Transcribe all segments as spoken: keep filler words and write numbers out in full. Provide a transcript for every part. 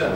σας.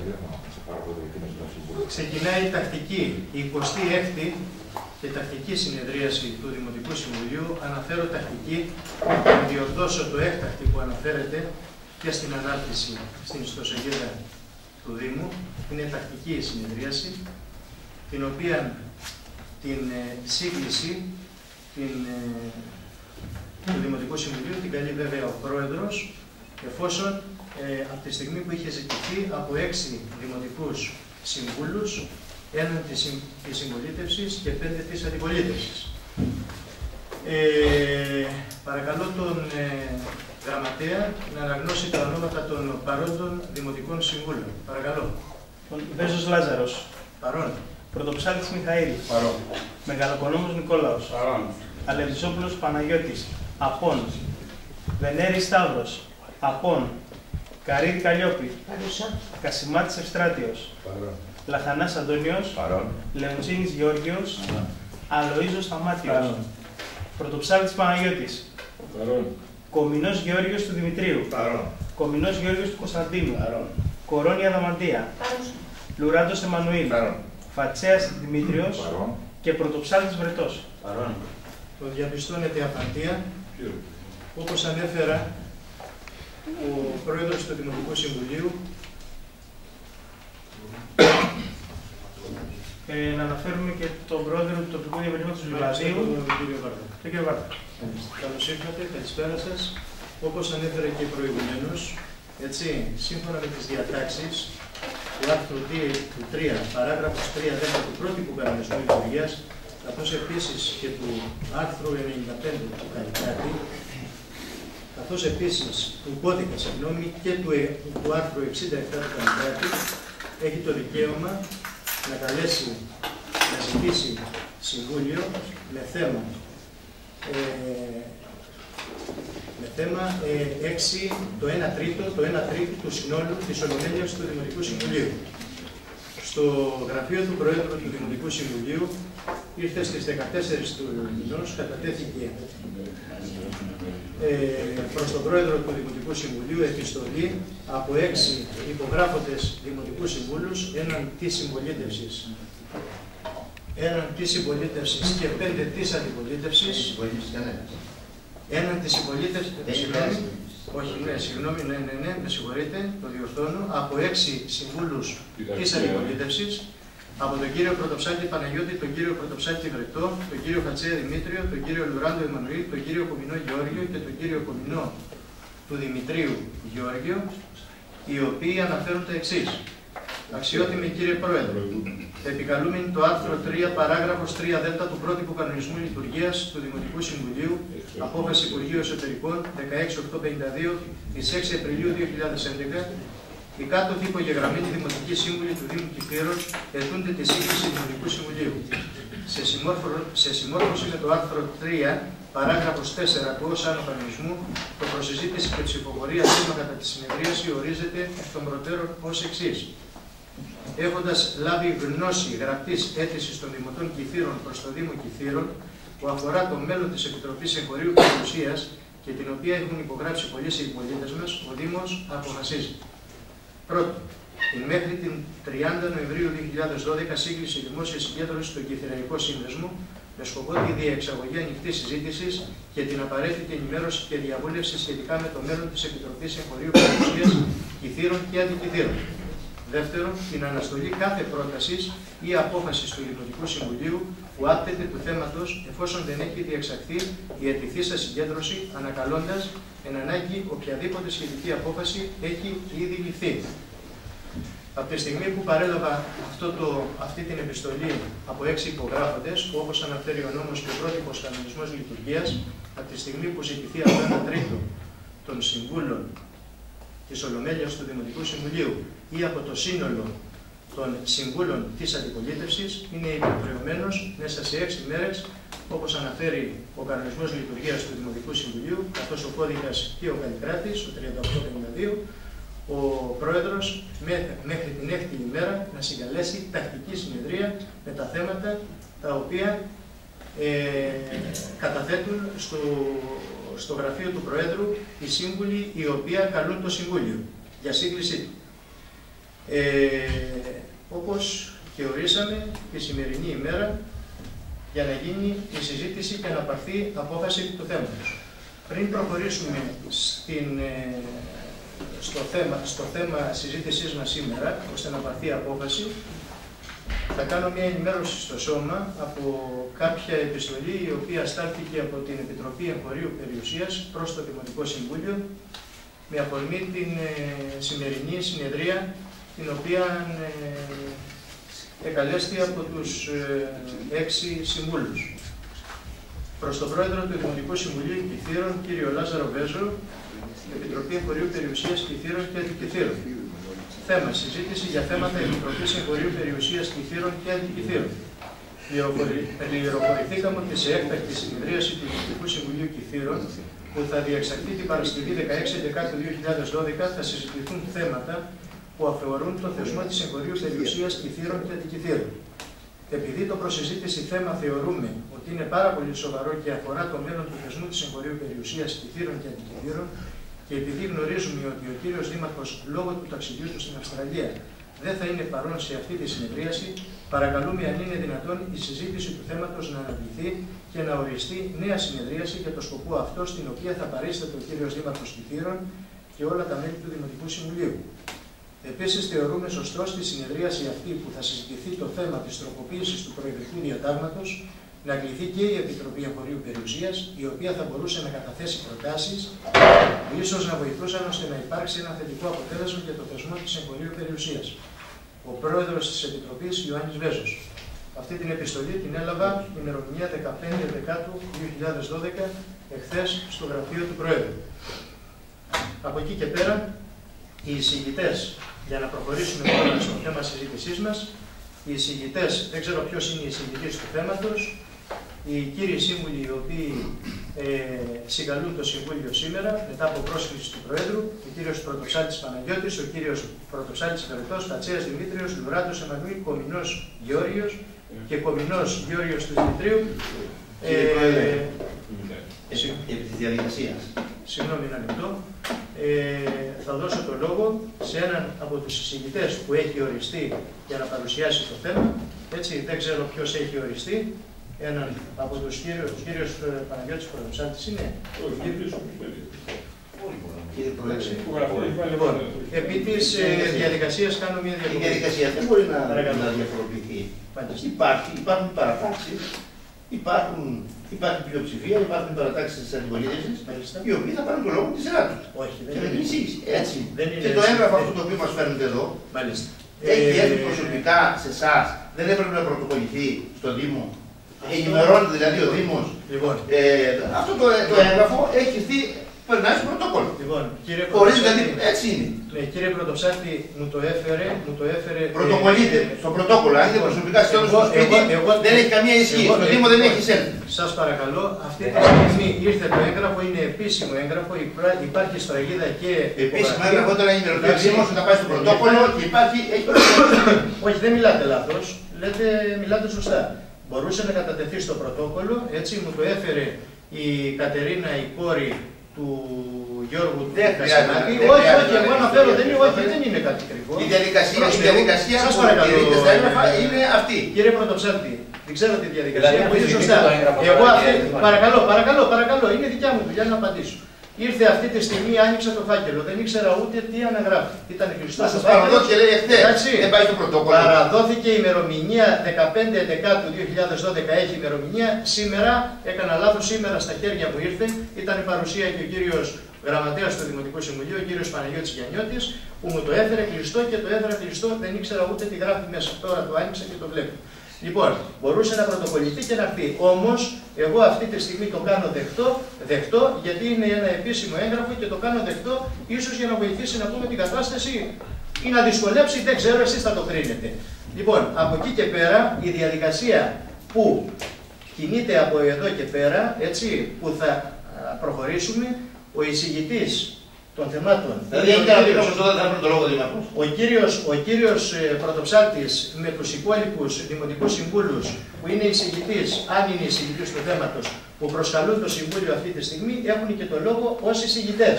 Ξεκινάει η τακτική, η εικοστή έκτη και τακτική συνεδρίαση του Δημοτικού Συμβουλίου. Αναφέρω τακτική, να διορθώσω το έκτακτη που αναφέρεται και στην ανάρτηση στην ιστοσελίδα του Δήμου. Είναι τακτική συνεδρίαση, την οποία την ε, σύγκληση την, ε, του Δημοτικού Συμβουλίου την καλεί βέβαια ο Πρόεδρος, εφόσον ε, από τη στιγμή που είχε ζητηθεί από έξι δημοτικούς συμβούλους, έναν της, της συμπολίτευσης και πέντε της αντιπολίτευσης. Ε, παρακαλώ τον ε, Γραμματέα να αναγνώσει τα ονόματα των παρόντων δημοτικών συμβούλων. Παρακαλώ. Βέζος Λάζαρος. Παρόν. Πρωτοψάλτης Μιχαήλ. Παρόν. Μεγαλοκονόμος Νικόλαος. Παρόν. Αλευζόπουλος Παναγιώτης. Απόν. Βενέρης Σταύρος. Απόν. Καρύρη Καλλιόπη. Παρούσα. Κασιμάτης Ευστράτιος. Παρόν. Λαχανάς Αντώνιος. Παρόν. Λεοντσίνης Γεώργιος. Παρόν. Αλοΐζος Σταμάτιος. Παρόν. Πρωτοψάλτης Παναγιώτης. Παρόν. Κομινός Γεώργιος του Δημητρίου. Παρόν. Κομινός Γεώργιος του Κωνσταντίνου. Παρόν. Κορώνη Αδαμαντία. Παρούσα. Λουράντος Εμμανουήλ. Παρόν. Φατσέας Δημήτριος. Παρόν. Και Πρωτοψάλτης Βρετός. Παρόν. Το διαπιστώνεται απαρτία. Όπως ανέφερα, ο Πρόεδρος του Δημοτικού Συμβουλίου Ε, να αναφέρουμε και τον Πρόεδρο του Τοπικού Διαβερνήματος του Λιβαδίου, τον κύριο Βάρδα. τον κύριο Βάρδα. Καλώς ήρθατε, καλησπέρα σας. Όπως ανέφερα και προηγουμένως, έτσι, σύμφωνα με τις διατάξεις του άρθρου τρία, παράγραφος τρία δέκα του πρότυπου κανονισμού λειτουργίας, καθώς επίσης και του άρθρου ενενήντα πέντε του Καλλικράτη, καθώς επίσης του κώδικα, συγγνώμη, και του, του άρθρου εξήντα επτά του Καλλικράτη, έχει το δικαίωμα να καλέσει, να ζητήσει συμβούλιο με θέμα ε, με θέμα ε, έξι, το ένα τρίτο, το ένα τρίτο του συνόλου της Ολομέλειας του Δημοτικού Συμβουλίου. Στο γραφείο του Προέδρου του Δημοτικού Συμβουλίου ήρθε στις δεκατέσσερις του μηνός, κατατέθηκε ε, προς τον Πρόεδρο του Δημοτικού Συμβουλίου επιστολή από έξι υπογράφοντες Δημοτικού Συμβούλους, έναν της συμπολίτευσης, έναν της συμπολίτευσης και πέντε της αντιπολίτευσης, έναν της συμπολίτευσης, συγγνώμη, όχι, ναι, συγγνώμη, ναι, ναι, ναι, με συγχωρείτε, το διορθώνω, από έξι συμβούλους της αντιπολίτευσης, από τον κύριο Πρωτοψάλτη Παναγιώτη, τον κύριο Πρωτοψάλτη Βρετό, τον κύριο Φατσέα Δημήτριο, τον κύριο Λουράντο Εμμανουήλ, τον κύριο Κομινό Γεώργιο και τον κύριο Κομινό του Δημητρίου Γεώργιο, οι οποίοι αναφέρουν τα εξής. Αξιότιμοι κύριε Πρόεδρε, επικαλούμενοι το άρθρο τρία, παράγραφος τρία δέλτα του πρότυπου κανονισμού λειτουργίας του Δημοτικού Συμβουλίου, απόφαση Υπουργείου Εσωτερικών δεκαέξι οκτώ πενήντα δύο της έξι Απριλίου δύο χιλιάδες έντεκα, οι κάτωθοι υπογεγραμμένοι Δημοτικοί Σύμβουλοι του Δήμου Κηφίρων αιτούνται τη σύγκληση του Δημοτικού Συμβουλίου. Σε, σε συμμόρφωση με το άρθρο τρία, παράγραφος τέσσερα του ως άνω κανονισμού, το προσυζήτηση και ψηφοφορία θέμα κατά τη συνεδρίαση ορίζεται εκ των προτέρων ως εξής. Έχοντας λάβει γνώση γραπτής αίτησης των Δημοτών Κηφίρων προς το Δήμο Κηφίρων, που αφορά το μέλλον της Επιτροπής Εγχωρίου Περιουσίας και την οποία έχουν υπογράψει πολλοί συμπολίτες μας, ο Δήμος αποφασίζει. Πρώτον, την μέχρι την τριάντα Νοεμβρίου δύο χιλιάδες δώδεκα σύγκληση δημόσια συγκέντρωση στον Κηφιραϊκό Σύνδεσμο με σκοπό τη διεξαγωγή ανοιχτή συζήτηση και την απαραίτητη ενημέρωση και διαβούλευση σχετικά με το μέλλον της Επιτροπής Εγχωρίου Περιουσίας Κηφίρων και Αντικηφίρων. Δεύτερον, την αναστολή κάθε πρότασης ή απόφασης του Δημοτικού Συμβουλίου που άπτεται του θέματος εφόσον δεν έχει διεξαχθεί η αιτηθήσα συγκέντρωση, ανακαλώντας εν ανάγκη οποιαδήποτε σχετική απόφαση έχει ήδη ληφθεί. Από τη στιγμή που παρέλαβα αυτό το, αυτή την επιστολή από έξι υπογράφοντες, που όπως αναφέρει ο νόμος και ο πρότυπος κανονισμός λειτουργίας, από τη στιγμή που ζητηθεί από ένα τρίτο των συμβούλων της Ολομέλειας του Δημοτικού Συμβουλίου ή από το σύνολο των συμβούλων της αντιπολίτευσης, είναι υποχρεωμένος μέσα σε έξι μέρες, όπως αναφέρει ο κανονισμός λειτουργίας του Δημοτικού Συμβουλίου, καθώς ο κώδικας και ο Καλλικράτης, ο τριάντα οκτώ πενήντα δύο, ο Πρόεδρος μέχρι την έκτη ημέρα να συγκαλέσει τακτική συνεδρία με τα θέματα τα οποία ε, καταθέτουν στο, στο γραφείο του Προέδρου οι σύμβουλοι οι οποίοι καλούν το Συμβούλιο για σύγκλησή του. Ε, όπως και ορίσαμε τη σημερινή ημέρα για να γίνει η συζήτηση και να πάρθει απόφαση του θέματος. Πριν προχωρήσουμε στην, ε, στο, θέμα, στο θέμα συζήτησής μας σήμερα, ώστε να πάρθει απόφαση, θα κάνω μια ενημέρωση στο σώμα από κάποια επιστολή η οποία στάλθηκε από την Επιτροπή Εμπορίου Περιουσίας προς το Δημοτικό Συμβούλιο με αφορμή την ε, σημερινή συνεδρία την οποία ε, εκαλέστη από τους ε, έξι συμβούλους. Προς τον Πρόεδρο του Δημοτικού Συμβουλίου Κηφύρων, κύριο Λάζαρο Βέζο, Επιτροπή Εμπορίου Περιουσίας Κηφύρων και Αντικηφύρων. Θέμα: συζήτηση για θέματα Επιτροπής Εμπορίου Περιουσίας Κηφύρων και Αντικηφύρων. Πληροφορηθήκαμε ότι σε έκτακτη συνεδρίαση του Δημοτικού Συμβουλίου Κηφύρων, που θα διεξαχθεί την Παρασκευή δεκαέξι Δεκάτου δύο χιλιάδες δώδεκα, θα συζητηθούν θέματα που αφορούν το θεσμό της εμπορίου περιουσίας Κηφύρων και Αντικηφύρων. Επειδή το προσυζήτηση θέμα θεωρούμε ότι είναι πάρα πολύ σοβαρό και αφορά το μέλλον του θεσμού της εμπορίου περιουσίας Κηφύρων και Αντικηφύρων, και επειδή γνωρίζουμε ότι ο κύριος Δήμαρχος λόγω του ταξιδιού του στην Αυστραλία δεν θα είναι παρόν σε αυτή τη συνεδρίαση, παρακαλούμε αν είναι δυνατόν η συζήτηση του θέματος να αναβληθεί και να οριστεί νέα συνεδρίαση για το σκοπό αυτό, στην οποία θα παρίσταται ο κύριος Δήμαρχος Κηφύρων και όλα τα μέλη του Δημοτικού Συμβουλίου. Επίσης, θεωρούμε σωστό στη συνεδρίαση αυτή που θα συζητηθεί το θέμα της τροποποίησης του Προεδρικού Διατάγματος να κληθεί και η Επιτροπή Εμπορίου Περιουσίας, η οποία θα μπορούσε να καταθέσει προτάσεις που ίσως να βοηθούσαν ώστε να υπάρξει ένα θετικό αποτέλεσμα για το θεσμό της εμπορίου περιουσίας. Ο Πρόεδρος της Επιτροπής, Ιωάννης Βέζος. Αυτή την επιστολή την έλαβα ημερομηνία δεκαπέντε Δεκάτου δύο χιλιάδες δώδεκα, εχθές στο γραφείο του Προέδρου. Από εκεί και πέρα, οι εισηγητές, για να προχωρήσουμε τώρα στο θέμα συζήτησής μας, οι εισηγητές, δεν ξέρω ποιος είναι η εισηγητής του θέματος, οι κύριοι σύμβουλοι οι οποίοι ε, συγκαλούν το Συμβούλιο σήμερα, μετά από πρόσκληση του Προέδρου, ο κύριος Πρωτοψάλτης Παναγιώτης, ο κύριος Πρωτοψάλτης Φερετός, Πατσέας Δημήτριος, Λουράτος Εμμανουήλ, Κομινός Γεώργιος και Κομινός Γεώργιος του Δημητρίου. Κύριε Πρόεδρε, επί της διαδικασίας. Συγγνώμη ένα λεπτό. Ε, θα δώσω το λόγο σε έναν από τους εισηγητές που έχει οριστεί για να παρουσιάσει το θέμα. Έτσι, δεν ξέρω ποιος έχει οριστεί. Έναν από τους κύριους, τους κύριους Παναγιώτης Πρωτοψάλτης είναι. Κύριε Πρόεδρε, λοιπόν, επί της ε, διαδικασίας κάνω μια η διαδικασία δεν μπορεί να, να διαφοροποιηθεί. Υπάρχει, υπάρχουν παρατάξεις, υπάρχουν, υπάρχει πλειοψηφία, υπάρχουν παρατάξεις της αντιπολίτευσης, οι οποίοι θα πάρουν το λόγο τη σειρά τους. Όχι, δεν είναι εισήγηση. Έτσι. Δεν είναι και το έγγραφο αυτό το οποίο μας φέρνετε εδώ, μάλιστα, έχει ε... έρθει προσωπικά σε εσάς, δεν έπρεπε να πρωτοκολληθεί στον Δήμο. Ενημερώνεται δηλαδή ο Δήμος. Λοιπόν. Ε, αυτό το, το έγγραφο έχει έρθει, περνάει στο πρωτόκολλο. Λοιπόν, κύριε Χωρίς δηλαδή, έτσι είναι. Ναι, κύριε Πρωτοψάλτη, μου το έφερε, μου το έφερε... Πρωτοκολλείται ε, στο πρωτόκολλο, αν είναι προσωπικά στέλνω στο σπίτι, εγώ, δεν έχει καμία ισχύ. Στο Δήμο δεν έχει εισέλθει. Σας παρακαλώ, αυτή τη στιγμή ήρθε το έγγραφο, είναι επίσημο έγγραφο, υπάρχει σφραγίδα και... Επίσημο έγγραφο όταν ενημερωθεί ο Δήμος, όταν πάει στο πρωτόκολλο και υπάρχει... Όχι, δεν μιλάτε λάθος, λέτε, μιλάτε σωστά. Μπορούσε να κατατεθεί στο πρωτόκολλο, έτσι μου το έφερε η Κατερίνα, η κόρη του Γιώργου του Κασιμάκη. Όχι, όχι, εγώ αναφέρω, δεν είναι, όχι, δεν είναι κάτι κρυφό. Η διαδικασία, η διαδικασία που παρακαλείτε στα έγγραφα είναι αυτή. Κύριε Πρωτοψάλτη, δεν ξέρω τη διαδικασία που είναι σωστά. Εγώ αυτή, παρακαλώ, παρακαλώ, παρακαλώ, είναι δικιά μου δουλειά να απαντήσω. Ήρθε αυτή τη στιγμή, άνοιξα το φάκελο, δεν ήξερα ούτε τι αναγράφει. Ήταν κλειστό το φάκελο. Και λέει εχθές, δεν πάει στο πρωτόκολλο. Παραδόθηκε η ημερομηνία δεκαπέντε Δεκάτου δύο χιλιάδες δώδεκα, έχει ημερομηνία. Σήμερα, έκανα λάθος, σήμερα στα χέρια μου ήρθε, ήταν η παρουσία και ο κύριος Γραμματέας του Δημοτικού Συμβουλίου, ο κύριος Παναγιώτης Γιαννιώτης, που μου το έφερε κλειστό και το έφερα κλειστό, δεν ήξερα ούτε τι γράφει μέσα. Τώρα το άνοιξα και το βλέπω. Λοιπόν, μπορούσε να πρωτοκολληθεί και να πει. Όμως, εγώ αυτή τη στιγμή το κάνω δεκτό, δεκτό, γιατί είναι ένα επίσημο έγγραφο και το κάνω δεκτό, ίσως για να βοηθήσει να πούμε την κατάσταση ή να δυσκολέψει, δεν ξέρω, εσείς θα το κρίνετε. Λοιπόν, από εκεί και πέρα, η διαδικασία που κινείται από εδώ και πέρα, έτσι, που θα προχωρήσουμε, ο εισηγητής των θεμάτων. Δηλαδή, αν δεν θα το λόγο Δήμαρχος. Ο κύριος, ο κύριος Πρωτοψάλτης με τους υπόλοιπους δημοτικούς συμβούλους που είναι εισηγητής, αν είναι εισηγητής του θέματος, που προσκαλούν το Συμβούλιο αυτή τη στιγμή, έχουν και το λόγο ως εισηγητές.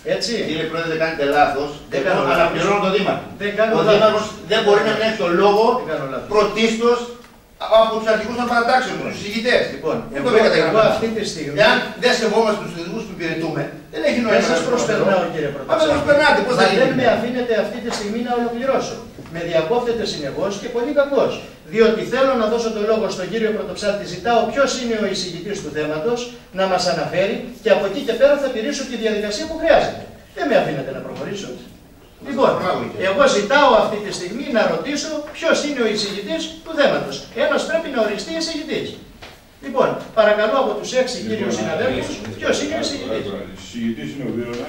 Έτσι. Κύριε Πρόεδρε, δεν κάνετε λάθος. Δεν κάνω λάθος. Αναπληρώνω τον Δήμαρχο. Δεν κάνω ο Δήμαρχος δεν μπορεί να μην έχει το λόγο πρωτίστως από τους αρχηγούς των παρατάξεων, τους συζητητές. Λοιπόν, εγώ, εγώ αυτή τη στιγμή. Εάν δεν σεβόμαστε τους θεσμούς που υπηρετούμε, δεν έχει νόημα. Δεν σας προσπερνάω, κύριε Πρόεδρε. Αν δεν προσπερνάτε, πώς θα γίνει. Δεν με αφήνετε αυτή τη στιγμή να ολοκληρώσω. Με διακόπτετε συνεχώς και πολύ κακώς. Διότι θέλω να δώσω το λόγο στον κύριο Πρωτοψάλτη, ζητάω ποιος είναι ο εισηγητής του θέματος, να μας αναφέρει και από εκεί και πέρα θα τηρήσω τη διαδικασία που χρειάζεται. Δεν με αφήνετε να προχωρήσω. Λοιπόν, εγώ ζητάω αυτή τη στιγμή να ρωτήσω ποιος είναι ο εισηγητής του θέματος. Ένας πρέπει να οριστεί εισηγητής. Λοιπόν, παρακαλώ από τους έξι κύριους συναδέλφους, ποιος είναι ο εισηγητής. Ο εισηγητής είναι ο Βίρονας.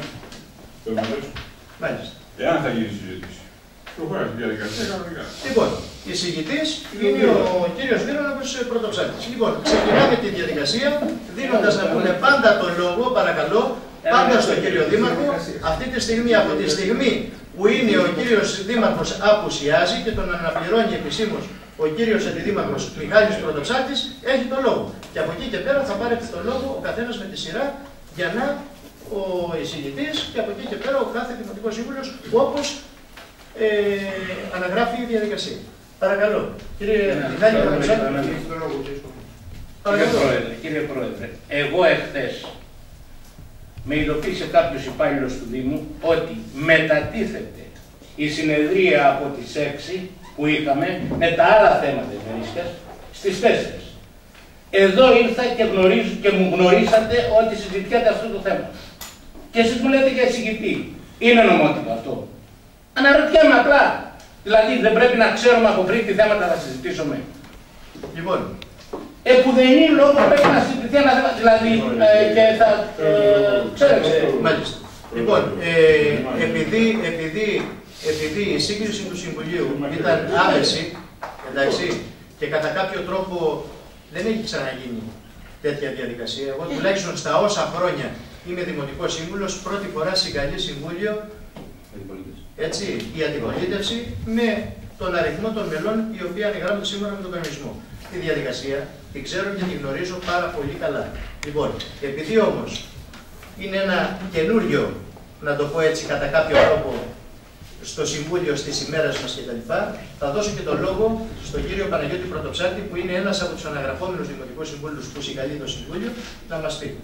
Μάλιστα. Εάν θα γίνει συζήτηση. Προχωράει στη διαδικασία κανονικά. Λοιπόν, εισηγητής είναι ο κύριος Βίρονας Πρωτοψάλτης. Λοιπόν, ξεκινάμε τη διαδικασία δίνοντας να πούνε πάντα τον λόγο, παρακαλώ, πάντα στον κύριο Δήμαρχο. Αυτή τη στιγμή, από τη στιγμή που είναι ο κύριος Δήμαρχος απουσιάζει και τον αναπληρώνει επισήμως ο κύριος Αντιδήμαρχος Μιχάλης Πρωτοψάλτης, έχει τον λόγο. Και από εκεί και πέρα θα πάρετε τον λόγο ο καθένας με τη σειρά για να ο εισηγητής και από εκεί και πέρα ο κάθε Δημοτικός Σύμβουλος όπως ε, αναγράφει η διαδικασία. Παρακαλώ. Κύριε Μιχάλη Πρωτοψάλτη. Κύριε Πρόεδρε, κύριε Πρόεδρε, εγώ εχθές με ειδοποίησε κάποιος υπάλληλος του Δήμου ότι μετατίθεται η συνεδρία από τις έξι που είχαμε με τα άλλα θέματα ημερήσιας στις τέσσερις. Εδώ ήρθα και, γνωρίζω, και μου γνωρίσατε ότι συζητιέται αυτό το θέμα. Και εσείς μου λέτε για εισηγητή. Είναι νομότυπο αυτό. Αναρωτιέμαι απλά. Δηλαδή δεν πρέπει να ξέρουμε από πριν τι θέματα θα συζητήσουμε. Λοιπόν. Ε, που δεν είναι λόγο πρέπει να συζητηθεί ένα θέμα. Δηλαδή ε, και θα ε, ξέρετε. Μάλιστα. Λοιπόν, ε, επειδή, επειδή, επειδή η σύγκριση του Συμβουλίου ήταν άμεση, εντάξει, και κατά κάποιο τρόπο δεν έχει ξαναγίνει τέτοια διαδικασία. Εγώ τουλάχιστον στα όσα χρόνια είμαι Δημοτικός Σύμβουλος, πρώτη φορά συγκαλεί Συμβούλιο, έτσι, η αντιπολίτευση με τον αριθμό των μελών οι οποίοι ανεγράφονται σύμφωνα με τον κανονισμό. Τη διαδικασία την ξέρω και την γνωρίζω πάρα πολύ καλά. Λοιπόν, επειδή όμως είναι ένα καινούριο, να το πω έτσι κατά κάποιο τρόπο, στο Συμβούλιο στις ημέρες μας κτλ. Θα δώσω και τον λόγο στον κύριο Παναγιώτη Πρωτοψάλτη, που είναι ένας από τους αναγραφόμενους Δημοτικούς Συμβούλους που συγκαλεί το Συμβούλιο, να μας πει.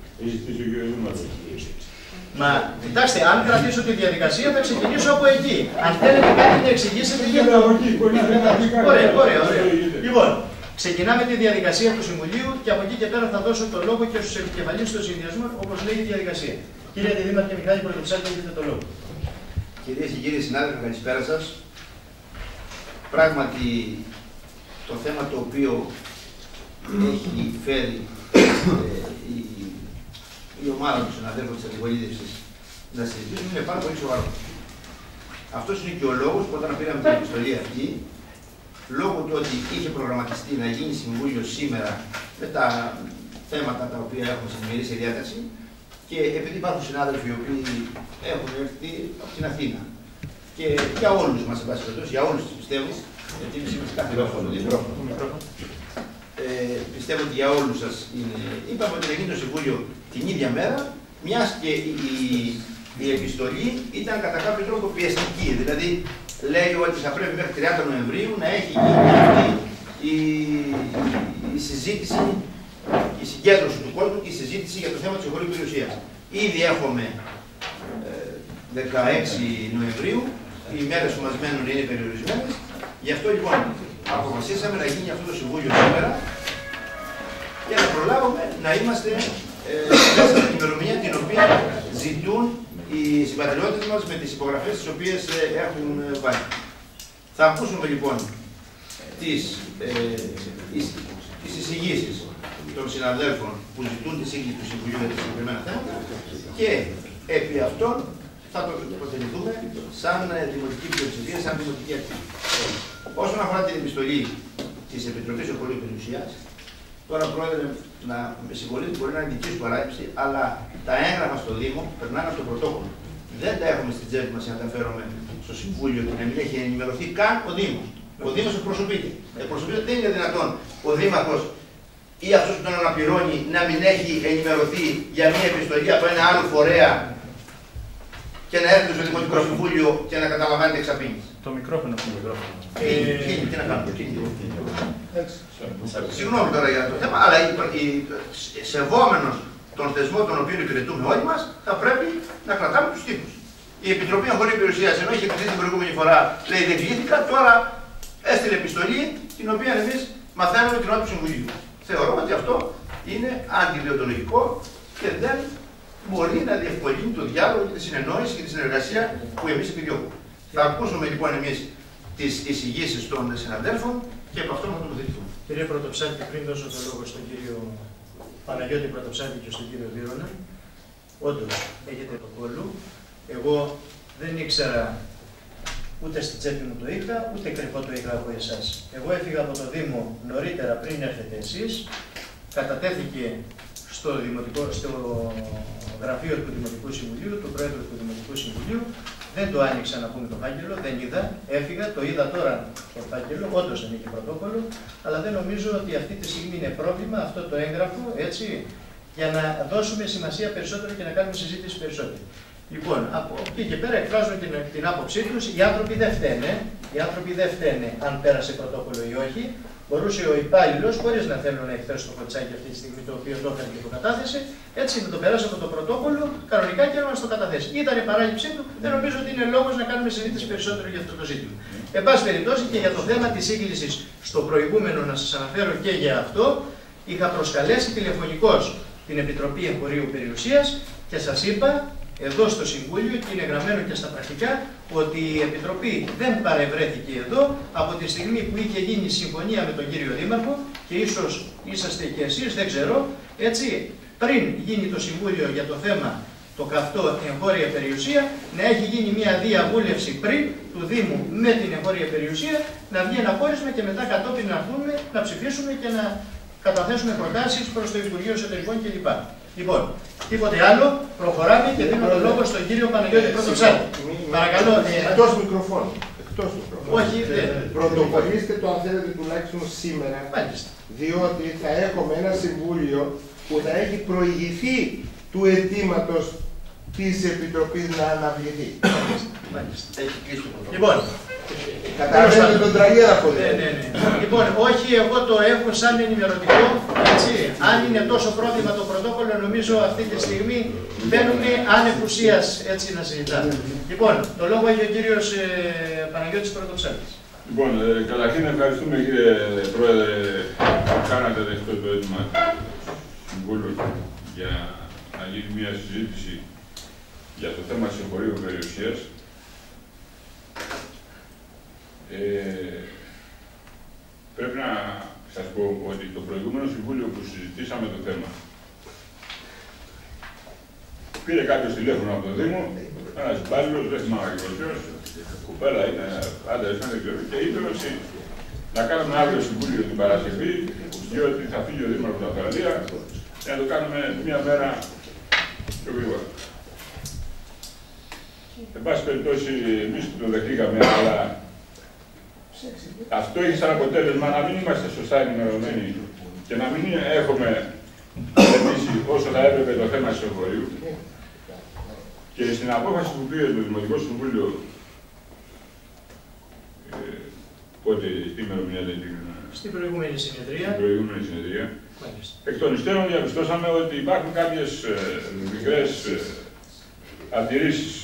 Μα κοιτάξτε, αν κρατήσω τη διαδικασία θα ξεκινήσω από εκεί. Αν θέλετε κάτι να εξηγήσετε για το. Ωραία, ωραία, ωραία. Λοιπόν, ξεκινάμε τη διαδικασία του Συμβουλίου και από εκεί και πέρα θα δώσω το λόγο και στους επικεφαλείς των συνδυασμών, όπως λέει η διαδικασία. Κύριε Αντιδήμαρχε Μιχάλη Πρωτοψάλτη, έχετε το λόγο. Κυρίες και κύριοι συνάδελφοι, καλησπέρα σας. Πράγματι, το θέμα το οποίο έχει φέρει ε, η, η ομάδα του συναδέλφων της αντιπολίτευσης να συζητήσουμε είναι πάρα πολύ σοβαρό. Αυτός είναι και ο λόγος που όταν πήραμε την επιστολή αυτή, λόγω του ότι είχε προγραμματιστεί να γίνει συμβούλιο σήμερα με τα θέματα τα οποία έχουμε στην ημερήσια διάταξη, και επειδή υπάρχουν συνάδελφοι οι οποίοι έχουν έρθει από την Αθήνα και για όλους μας, εν πάση περιπτώσει, για όλους τους πιστεύω, γιατί είμαι σήμερα σε κάθε μικρόφωνο, ε, πιστεύω ότι για όλους σας είναι, είπαμε ότι να γίνει το Συμβούλιο την ίδια μέρα, μιας και η, η, η επιστολή ήταν κατά κάποιο τρόπο πιεστική. Δηλαδή λέει ότι θα πρέπει μέχρι τριάντα Νοεμβρίου να έχει γίνει αυτή η, η συζήτηση, η συγκέντρωση του κόσμου και η συζήτηση για το θέμα της εγχωρίου περιουσίας. Ήδη έχουμε ε, δεκαέξι Νοεμβρίου, οι μέρες που μας μένουν είναι περιορισμένες. Γι' αυτό λοιπόν αποφασίσαμε να γίνει αυτό το Συμβούλιο σήμερα και να προλάβουμε να είμαστε μέσα ε, στην ημερομηνία την οποία ζητούν οι συμπατριώτες μας με τις υπογραφές τις οποίες ε, έχουν βάλει. Θα ακούσουμε λοιπόν τις, ε, τις εισηγήσεις των συναδέλφων που ζητούν τη σύγκληση του Συμβουλίου για τα συγκεκριμένα θέματα και επί αυτών θα το προτεληθούμε σαν δημοτική πλειοψηφία, σαν δημοτική αρχή. Όσον αφορά την επιστολή της Επιτροπής Εγχωρίου Περιουσίας, τώρα Πρόεδρε, να με συγχωρείτε, μπορεί να είναι δική σου παράληψη, αλλά τα έγγραφα στο Δήμο περνάνε από το πρωτόκολλο. Δεν τα έχουμε στην τσέπη μας για να τα φέρουμε στο Συμβούλιο και να μην έχει ενημερωθεί καν ο Δήμος. Ο Δήμος εκπροσωπείται. Εκπροσωπείται, δεν είναι δυνατόν ο Δήμαρχος ή αυτός που τον αναπληρώνει να μην έχει ενημερωθεί για μια επιστολή από ένα άλλο φορέα και να έρθετε στο Δημοτικό Συμβούλιο και να καταλαμβάνετε εξαπίνηση. Το μικρόφωνο το μικρόφωνο. Ε, τι να κάνουμε. Συγγνώμη τώρα για το θέμα, αλλά σεβόμενος τον θεσμό τον οποίο υπηρετούμε όλοι μας, θα πρέπει να κρατάμε τους τύπους. Η Επιτροπή Εγχωρίου Περιουσίας, ενώ είχε κλείσει την προηγούμενη φορά, λέει δεν κλείθηκα, τώρα έστειλε επιστολή την οποία εμείς μαθαίνουμε την ώρα του Συμβουλίου. Θεωρώ ότι αυτό είναι αντιδιοντολογικό και δεν μπορεί να διευκολύνει το διάλογο και τη συνεννόηση και τη συνεργασία που εμείς επιδιώκουμε. Θα ακούσουμε λοιπόν εμείς τις εισηγήσεις των συναδέλφων και από αυτό να τοποθετηθούμε. Κύριε Πρωτοψάλτη, πριν δώσω το λόγο στον κύριο Παναγιώτη Πρωτοψάλτη και στον κύριο Βίρονα, όντως έχετε το κόλλο. Εγώ δεν ήξερα, ούτε στην τσέπη μου το είχα, ούτε κρυφό το είχα από εσάς. Εγώ έφυγα από το Δήμο νωρίτερα πριν έρθετε εσείς, κατατέθηκε στο, δημοτικό, στο γραφείο του Δημοτικού Συμβουλίου, του Πρόεδρου του Δημοτικού Συμβουλίου, δεν το άνοιξα να πούμε το φάκελο, δεν είδα, έφυγα, το είδα τώρα το φάκελο, όντως δεν είχε πρωτόκολλο, αλλά δεν νομίζω ότι αυτή τη στιγμή είναι πρόβλημα αυτό το έγγραφο, έτσι, για να δώσουμε σημασία περισσότερο και να κάνουμε συζήτηση περισσότερη. Λοιπόν, από εκεί και πέρα εκφράζουν την, την άποψή τους, οι άνθρωποι δεν φταίνε, οι άνθρωποι δεν φταίνε αν πέρασε πρωτόκολλο ή όχι. Μπορούσε ο υπάλληλος, χωρίς να θέλω να εκθέσω το κοτσάκι αυτή τη στιγμή, το οποίο το έκανε και το κατάθεσε, έτσι να το περάσει από το πρωτόκολλο, κανονικά και να μας το καταθέσει. Ήταν η παράληψή του, δεν νομίζω ότι είναι λόγος να κάνουμε συζήτηση περισσότερο για αυτό το ζήτημα. Εν πάση περιπτώσει και για το θέμα της σύγκλησης στο προηγούμενο, να σας αναφέρω και για αυτό, είχα προσκαλέσει τηλεφωνικώς την Επιτροπή Εγχωρίου Περιουσίας και σας είπα εδώ στο Συμβούλιο και είναι γραμμένο και στα πρακτικά ότι η Επιτροπή δεν παρευρέθηκε εδώ από τη στιγμή που είχε γίνει συμφωνία με τον κύριο Δήμαρχο και ίσως είσαστε και εσείς, δεν ξέρω, έτσι, πριν γίνει το Συμβούλιο για το θέμα το καυτό εγχώρια περιουσία, να έχει γίνει μια διαβούλευση πριν του Δήμου με την εγχώρια περιουσία, να βγει ένα πόρισμα και μετά κατόπιν να βγούμε, να ψηφίσουμε και να καταθέσουμε προτάσεις προς το Υπουργείο Εσωτερικών κλπ. Λοιπόν, τίποτε άλλο, προχωράμε και δίνω το λόγο στον κύριο Παναγιώτη Πρωτοψάλτη. Παρακαλώ. Εκτός μικροφώνου. Εκτός μικροφώνου. Όχι, δεν. Πρωτοκολλήστε το αν θέλετε τουλάχιστον σήμερα. Μάλιστα. Διότι θα έχουμε ένα συμβούλιο που θα έχει προηγηθεί του αιτήματος της Επιτροπής να αναβληθεί. Μάλιστα. Έχει κλείσει το πρωτόκολλο. Λοιπόν, καταλαβαίνετε τον τραγέρα από ναι, ναι, ναι. Λοιπόν, όχι, εγώ το έχω σαν ενημερωτικό, έτσι. Αν είναι τόσο πρόβλημα το πρωτόκολλο, νομίζω αυτή τη στιγμή μπαίνουμε ανεπουσίας έτσι να συζητάμε. Λοιπόν, το λόγο έχει ο κύριος ε, Παναγιώτης Πρωτοψάλτης. Λοιπόν, ε, καταρχήν ευχαριστούμε κύριε Πρόεδρε που κάνατε δεκτό το αίτημα του Συμβούλου για να γίνει μια συζήτηση για το θέμα της εγχωρίου περιουσίας. Ε, πρέπει να σας πω ότι το προηγούμενο Συμβούλιο που συζητήσαμε το θέμα πήρε κάποιος τηλέφωνο από το Δήμο, ένας υπάλληλος, δεν θυμάμαι ακριβώς ποιος, κουπέλα είναι, άντρας, δεν ξέρω, και είπε ότι να κάνουμε αύριο Συμβούλιο την Παρασκευή, διότι θα φύγει ο Δήμαρχος από τα Αυστραλία και να το κάνουμε μία μέρα πιο γρήγορα. Εν πάση περιπτώσει, εμείς το δεχτήκαμε, αλλά αυτό έχει σαν αποτέλεσμα να μην είμαστε σωστά ενημερωμένοι και να μην έχουμε επίσει όσο θα έπρεπε το θέμα της εγχωρίου. Και στην απόφαση που πήρε το Δημοτικό Συμβούλιο, ε, πότε, τι ημερομηνία δεν την... Στην προηγούμενη συνεδρία. Στην προηγούμενη συνεδρία. Μάλιστα. Εκ των υστέρων διαπιστώσαμε ότι υπάρχουν κάποιες ε, μικρές ε, αντιρρήσεις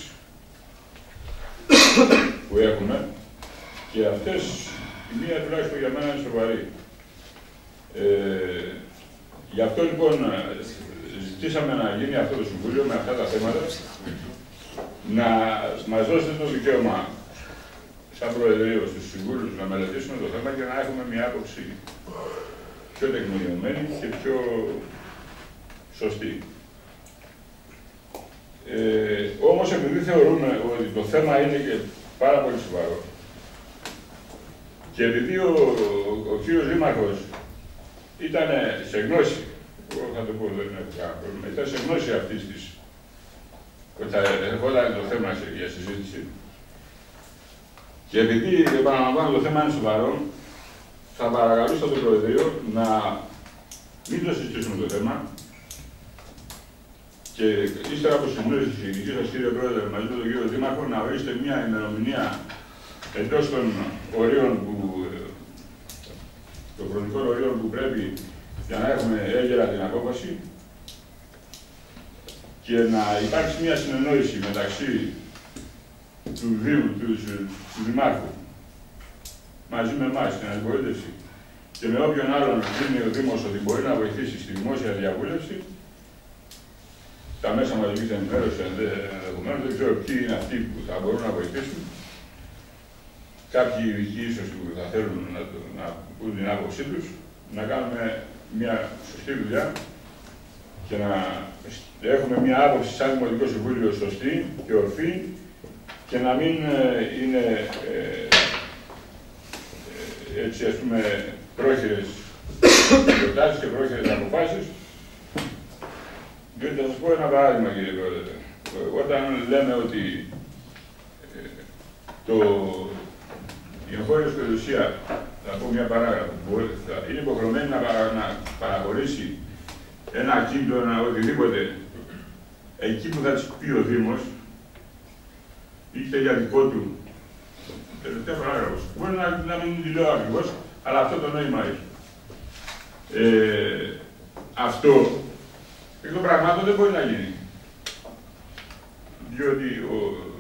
που έχουμε και αυτές, η μία τουλάχιστον για μένα είναι σοβαρή. Ε, γι' αυτό λοιπόν ζητήσαμε να γίνει αυτό το Συμβούλιο με αυτά τα θέματα, να μας δώσετε το δικαίωμα σαν Προεδρείο στους Συμβούλους να μελετήσουμε το θέμα και να έχουμε μια άποψη πιο τεκμηριωμένη και πιο σωστή. Ε, όμως επειδή θεωρούμε ότι το θέμα είναι και πάρα πολύ σοβαρό και επειδή ο, ο, ο κύριος Δήμαρχος ήταν σε γνώση, εγώ θα το πω, δεν είναι κανένα πρόβλημα, ήταν σε γνώση αυτής της, ότι θα ερχόταν το θέμα για συζήτηση. Και επειδή, επαναλαμβάνω, το θέμα είναι σοβαρό, θα παρακαλούσα το Προεδρείο να μην το συζητήσουμε το θέμα και ύστερα από συνεννόηση τη δική σα, κύριε Πρόεδρε, μαζί με τον κύριο Δήμαρχο, να ορίσετε μια ημερομηνία εντός των ορίων που, των χρονικών ορίων που πρέπει για να έχουμε έγκαιρα την απόφαση και να υπάρξει μια συνεννόηση μεταξύ του Δήμου, του, του Δημάρχου, μαζί με εμάς στην αντιπολίτευση και με όποιον άλλον δίνει ο Δήμος ότι μπορεί να βοηθήσει στη δημόσια διαβούλευση, τα μέσα μαζικής ενημέρωσης ενδεχομένως, δεν ξέρω ποιοι είναι αυτοί που θα μπορούν να βοηθήσουν. Κάποιοι ειδικοί ίσως που θα θέλουν να, να πούν την άποψή τους, να κάνουμε μια σωστή δουλειά και να έχουμε μια άποψη σαν Δημοτικό Συμβούλιο σωστή και ορθή και να μην ε, είναι ε, ε, έτσι ας πούμε πρόχειρες προτάσεις και πρόχειρες αποφάσεις. Διότι θα σας πω ένα παράδειγμα, κύριε Πρόεδρε. Όταν λέμε ότι ε, το, η εγχώριος περιουσία, θα πω μια παράγραφο, θα είναι υποχρεωμένη να, παρα, να παραχωρήσει ένα κύκλο, ένα οτιδήποτε, εκεί που θα της πει ο Δήμος, είτε για δικό του, τελευταία παράγραφος. Μπορεί να, να μην τη λέω ακριβώς, αλλά αυτό το νόημα έχει. Ε, αυτό, εκ των πραγμάτων δεν μπορεί να γίνει. Διότι ο,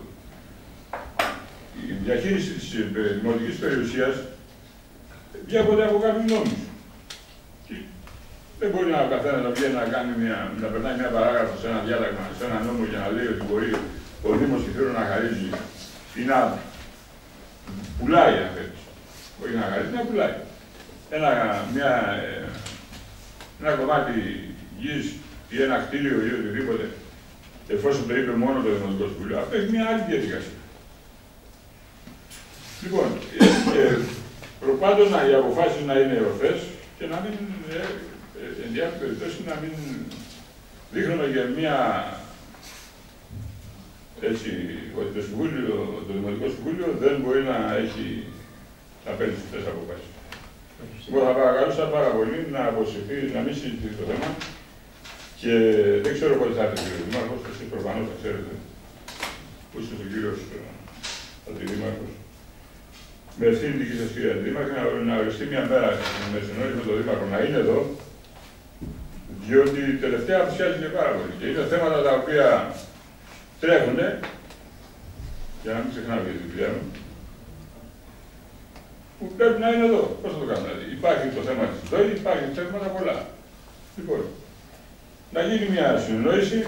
η διαχείριση της δημοτικής περιουσίας διέπονται από κάποιους νόμους. Και δεν μπορεί να ο καθένας να βγαίνει να, κάνει μια, να περνάει μια παράγραφο σε ένα διάταγμα, σε ένα νόμο για να λέει ότι μπορεί ο Δήμος Κηφείρων να χαρίζει ή να πουλάει, αν θέλεις. Όχι να χαρίζει, να πουλάει. Ένα, μια, ένα κομμάτι γης ή ένα κτίριο ή οτιδήποτε, εφόσον το είπε μόνο το Δημοτικό Συμβούλιο, αυτό έχει μια άλλη διαδικασία. Λοιπόν, ε, ε, προπάντων οι αποφάσεις να είναι ορθές και να μην, ε, ε, εν διάφορες περιπτώσεις, να μην δείχνουμε για μια, έτσι, ότι το Συμβούλιο, το Δημοτικό Συμβούλιο δεν μπορεί να έχει, να παίρνει σωστές αποφάσεις. Λοιπόν, θα παρακαλούσα πάρα πολύ να αποσυρθεί, να μην συζητηθεί το θέμα και δεν ξέρω πότε θα έρθει ο κύριος Δήμαρχος, εσείς προφανώς θα ξέρετε, που είστε ο κύριος Αντιδήμαρχος. Με ευθύνη δική σας, κύριε Αντιδήμαρχε, να, να οριστεί μια μέρα με συνεννόηση με τον Δήμαρχο να είναι εδώ, διότι τελευταία απουσιάζει και πάρα πολύ. Και είναι θέματα τα οποία τρέχουν, για να μην ξεχνάω για τη δουλειά μου, που πρέπει να είναι εδώ. Πώς θα το κάνουμε, δηλαδή. Υπάρχει το θέμα της ΔΟΗ, υπάρχει θέματα πολλά. Λοιπόν, να γίνει μια συνεννόηση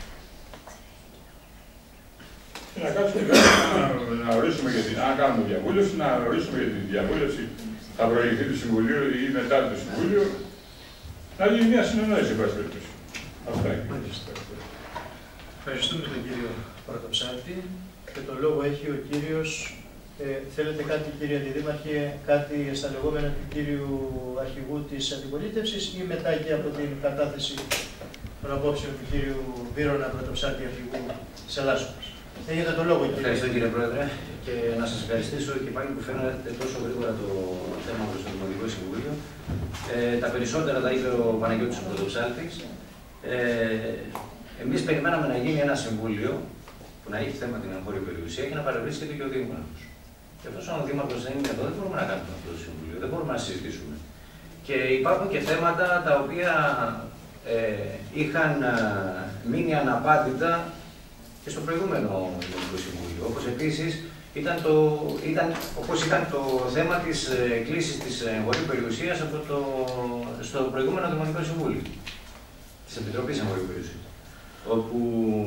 και να κάτσουμε να, να ορίσουμε για την, αν κάνουμε διαβούλευση, να ορίσουμε για την διαβούλευση, θα προηγηθεί του Συμβουλίου ή μετά το Συμβούλιο, να γίνει μια συνεννόηση, εν πάση περιπτώσει. Αυτά είναι. Ευχαριστούμε τον κύριο Πρωτοψάλτη και το λόγο έχει ο κύριος. Ε, θέλετε κάτι, κύριε Αντιδήμαρχε, κάτι στα λεγόμενα του κύριου Αρχηγού της Αντιπολίτευσης ή μετά και από την κατάθεση των απόψεων του κύριου Βύρωνα Πρωτοψάλτη, Αρχηγού της Ελλάσσονας. Έχετε το λόγο, κύριε. Ευχαριστώ, κύριε Πρόεδρε, και να σας ευχαριστήσω και πάλι που φαίνεται τόσο γρήγορα το θέμα προς το Δημοτικό Συμβούλιο. Ε, τα περισσότερα τα είπε ο Παναγιώτης Πρωτοψάλτης. Ε, εμείς περιμέναμε να γίνει ένα συμβούλιο που να έχει θέμα την εγχώρια περιουσία και να παρευρίσκεται και ο Δήμαρχος. Και εφόσον ο Δήμαρχος δεν είναι εδώ, δεν μπορούμε να κάνουμε αυτό το συμβούλιο, δεν μπορούμε να συζητήσουμε. Και υπάρχουν και θέματα τα οποία ε, είχαν ε, μείνει αναπάντητα και στο προηγούμενο Δημοτικό Συμβούλιο. Όπως επίσης ήταν το, ήταν, όπως ήταν το θέμα της ε, κλήσης της εγχωρίου περιουσίας από το, στο προηγούμενο Δημοτικό Συμβούλιο, της Επιτροπής Εγχωρίου Περιουσίας, όπου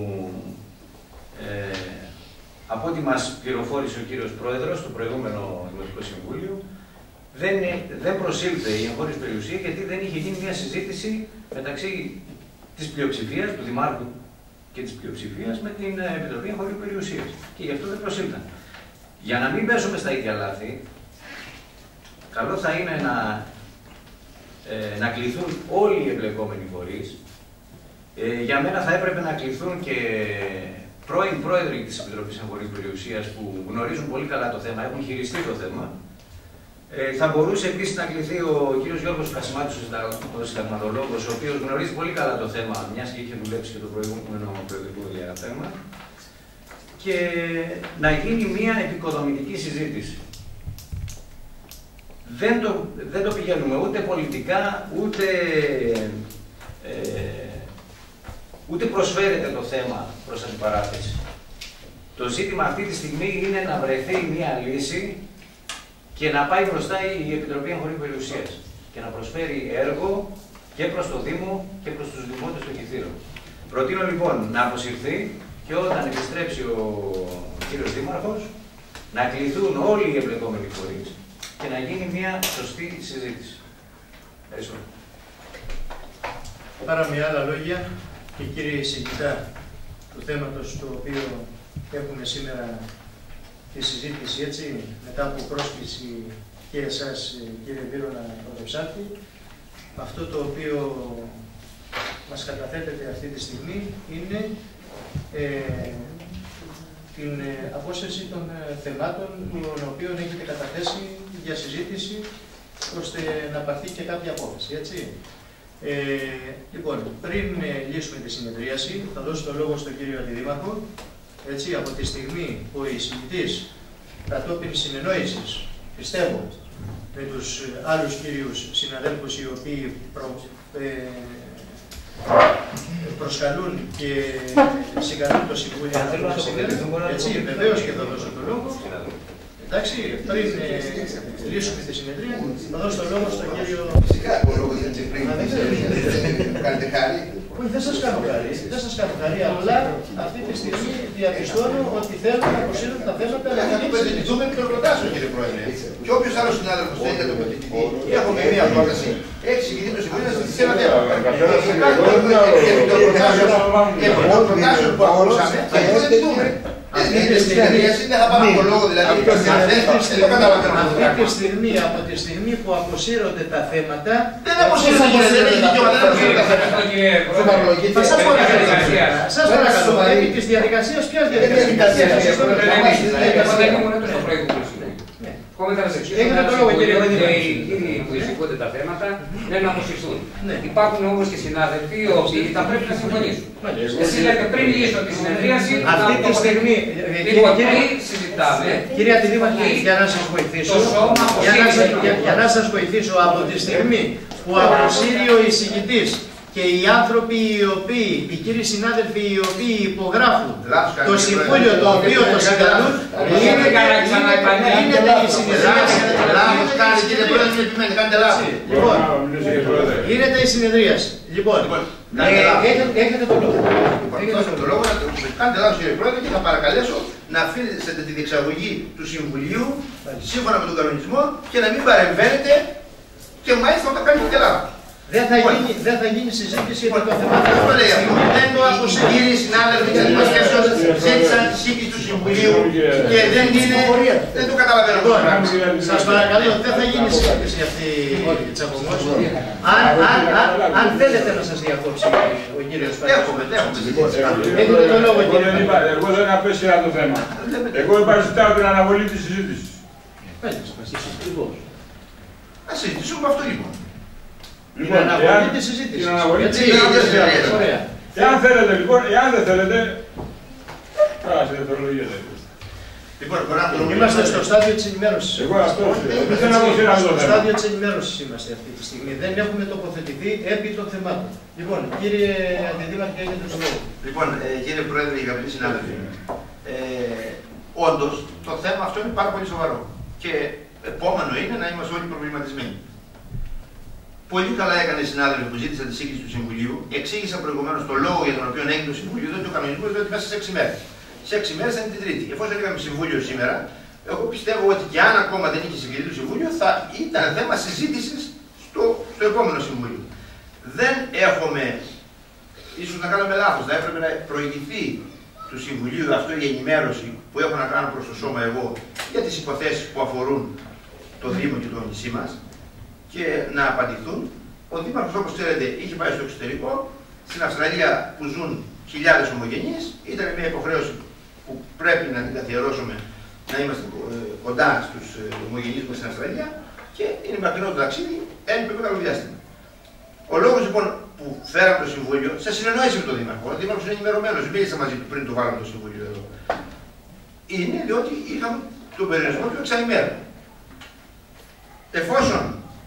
ε, από ό,τι μας πληροφόρησε ο κύριος Πρόεδρος στο προηγούμενο Δημοτικό Συμβούλιο, δεν, δεν προσήλθε η εγχώριος περιουσία γιατί δεν είχε γίνει μια συζήτηση μεταξύ της πλειοψηφίας, του Δημάρχου και της πλειοψηφίας με την Επιτροπή Εγχωρίου Περιουσίας. Και γι' αυτό δεν προσήλθαν. Για να μην πέσουμε στα ίδια λάθη, καλό θα είναι να, ε, να κληθούν όλοι οι εμπλεκόμενοι φορείς. Ε, για μένα θα έπρεπε να κληθούν και πρώην πρόεδροι της Επιτροπής Εγχωρίου Περιουσίας που γνωρίζουν πολύ καλά το θέμα, έχουν χειριστεί το θέμα, Ε, θα μπορούσε επίσης να κληθεί ο κύριος Γιώργος Κασιμάτος, ο συνταγματολόγος, ο οποίος γνωρίζει πολύ καλά το θέμα, μιας και είχε δουλέψει και το προηγούμενο προεδρικό για θέμα, και να γίνει μια επικοδομητική συζήτηση. Δεν το, δεν το πηγαίνουμε ούτε πολιτικά, ούτε, ε, ούτε προσφέρεται το θέμα προς αντιπαράθεση. Το ζήτημα αυτή τη στιγμή είναι να βρεθεί μια λύση και να πάει μπροστά η Επιτροπή Εγχωρίου Περιουσίας και να προσφέρει έργο και προς το Δήμο και προς τους δημότες των Κηφείρων. Προτείνω λοιπόν να αποσυρθεί και όταν επιστρέψει ο κύριος Δήμαρχος να κληθούν όλοι οι εμπλεκόμενοι φορείς και να γίνει μια σωστή συζήτηση. Ευχαριστώ. Πάρα με άλλα λόγια και κύριε εισηγητά του θέματος το οποίο έχουμε σήμερα τη συζήτηση, έτσι, μετά από πρόσκληση και εσάς κύριε Βύρωνα Πρωτοψάλτη, αυτό το οποίο μας καταθέτεται αυτή τη στιγμή είναι ε, την ε, απόσυρση των ε, θεμάτων των οποίων έχετε καταθέσει για συζήτηση, ώστε να πάρθει και κάποια απόφαση, έτσι. Ε, λοιπόν, πριν ε, λύσουμε τη συνεδρίαση, θα δώσω το λόγο στον κύριο Αντιδήμαρχο. Έτσι, από τη στιγμή που ο εισηγητής κατόπιν συνεννόησης, πιστεύω, με τους άλλους κύριους συναδέλφους οι οποίοι προ, ε, προσκαλούν και συγκαλούν το Συμβούλιο Ανθρωπίνων, έτσι, βεβαίως και θα δώσω το λόγο. Εντάξει, πριν ε, λύσουμε τη συνεδρία, θα δώσω το λόγο στον κύριο... Φυσικά, ο λόγος δεν είναι πριν, κάνετε χάρη. Όχι, δεν σας κάνω χάρη, δεν σας κάνω χάρη, απλά αυτή τη στιγμή διαπιστώνω ότι θέλω να αποσύρουν τα θέματα να μην τοποθετηθούμε και το προτάσω, κύριε Πρόεδρε. Και όποιος άλλος συνάδελφος θέλει να τοποθετηθεί, έχουμε μία πρόταση, έχει συγκινήσει το Συμβούλιο να συζητήσει ένα θέμα. Επί των προτάσεων που ακούσαμε, θα τοποθετηθούμε. Αυτή τη στιγμή, από τη στιγμή που αποσύρονται τα θέματα, δεν αποσύρονται, δεν έχει δικαίωμα, δεν αποσύρονται τα θέματα. Θα σας σας παρακαλώ, επί της διαδικασίας, ποιας διαδικασίας? Έχετε το λόγο, κύριε Πρόεδρε. Οι κύριοι που εισηγούνται τα θέματα δεν αποσυρθούν. Υπάρχουν όμως και συνάδελφοι οι οποίοι θα πρέπει να συμφωνήσουν. Εσύ λέτε πριν λύσω τη συνεδρίαση, αυτή τη στιγμή, συζητάμε. Κύριε Αντιδήμαρχε, για να σας βοηθήσω, για να σας βοηθήσω, από τη στιγμή που αποσύρει ο εισηγητής και οι άνθρωποι οι οποίοι, οι κύριοι συνάδελφοι οι οποίοι υπογράφουν το Συμβούλιο το οποίο το συγκαλούν, γίνεται η συνεδρίαση. Λάθος κάνει, κύριε Πρόεδρε, δεν επιμένει, κάνετε λάθος. Γίνεται η συνεδρίαση. Λοιπόν, έχετε το λόγο. Το λόγο να κάνετε λάθος, κύριε Πρόεδρε, και θα παρακαλέσω να αφήσετε τη διεξαγωγή του Συμβουλίου σύμφωνα με τον κανονισμό και να μην παρεμβαίνετε και μάλιστα όταν κάνετε και λάθος. Δεν θα, γίνει, δεν θα γίνει συζήτηση για το θέμα. Δεν το λέει αυτό. Οι κύριοι συνάδελφοι της Αντιπροσωπείας ζήτησαν τη σύγκριση του Συμβουλίου και δεν είναι. Δεν το καταλαβαίνω. Σας παρακαλώ, δεν θα γίνει συζήτηση αυτή η τσακωμός. Αν θέλετε να σας διακόψει ο κύριος Πέτρος. Έχουμε, έχουμε. Έχετε το λόγο, κύριε. Εγώ δεν απέσυρα το θέμα. Εγώ υπαζητάω την αναβολή της συζήτησης. Ας συζητήσουμε αυτό λοιπόν. Την αναβολή της συζήτησης. Την αναβολή της συζήτησης. Εάν θέλετε λοιπόν, εάν δεν θέλετε, κάτσε δευτερολογία. Είμαστε στο στάδιο της ενημέρωσης. Εγώ αυτό δεν αποσύρω αυτό το θέμα. Στο στάδιο της ενημέρωσης είμαστε αυτή τη στιγμή. Δεν έχουμε τοποθετηθεί επί των θεμάτων. Λοιπόν, κύριε Αντιδήμαρχε, έχετε το λόγο. Λοιπόν, κύριε Πρόεδρε, αγαπητοί συνάδελφοι, όντως το θέμα αυτό είναι πάρα πολύ σοβαρό. Και επόμενο είναι να είμαστε όλοι προβληματισμένοι. Πολύ καλά έκανε οι συνάδελφοι που ζήτησαν τη σύγκριση του Συμβουλίου. Εξήγησα προηγουμένως το λόγο για τον οποίο έγινε το Συμβούλιο, διότι ο κανονισμός λέει ότι μέσα σε έξι μέρες. Σε έξι μέρες θα είναι την Τρίτη. Εφόσον είχαμε Συμβούλιο σήμερα, εγώ πιστεύω ότι και αν ακόμα δεν είχε συγκριθεί το Συμβούλιο, θα ήταν θέμα συζήτησης στο, στο επόμενο Συμβούλιο. Δεν έχουμε, ίσως να κάνουμε λάθος, θα έπρεπε να προηγηθεί του Συμβουλίου αυτό η ενημέρωση που έχω να κάνω προς το σώμα εγώ για τις υποθέσεις που αφορούν το Δήμο και το νησί μας και να απαντηθούν. Ο Δήμαρχος, όπως ξέρετε, είχε πάει στο εξωτερικό, στην Αυστραλία που ζουν χιλιάδες ομογενείς. Ήταν μια υποχρέωση που πρέπει να την καθιερώσουμε, να είμαστε κοντά στους ομογενείς μας στην Αυστραλία. και είναι μακρινό το ταξίδι, έλειπε μεγάλο διάστημα. Ο λόγος λοιπόν που φέραμε το Συμβούλιο, σε συνεννόηση με τον Δήμαρχο, ο Δήμαρχος είναι ενημερωμένος, μίλησα μαζί του πριν το βάλαμε το Συμβούλιο εδώ, είναι διότι είχαμε τον περιορισμό του εξαημέρου. Εφόσον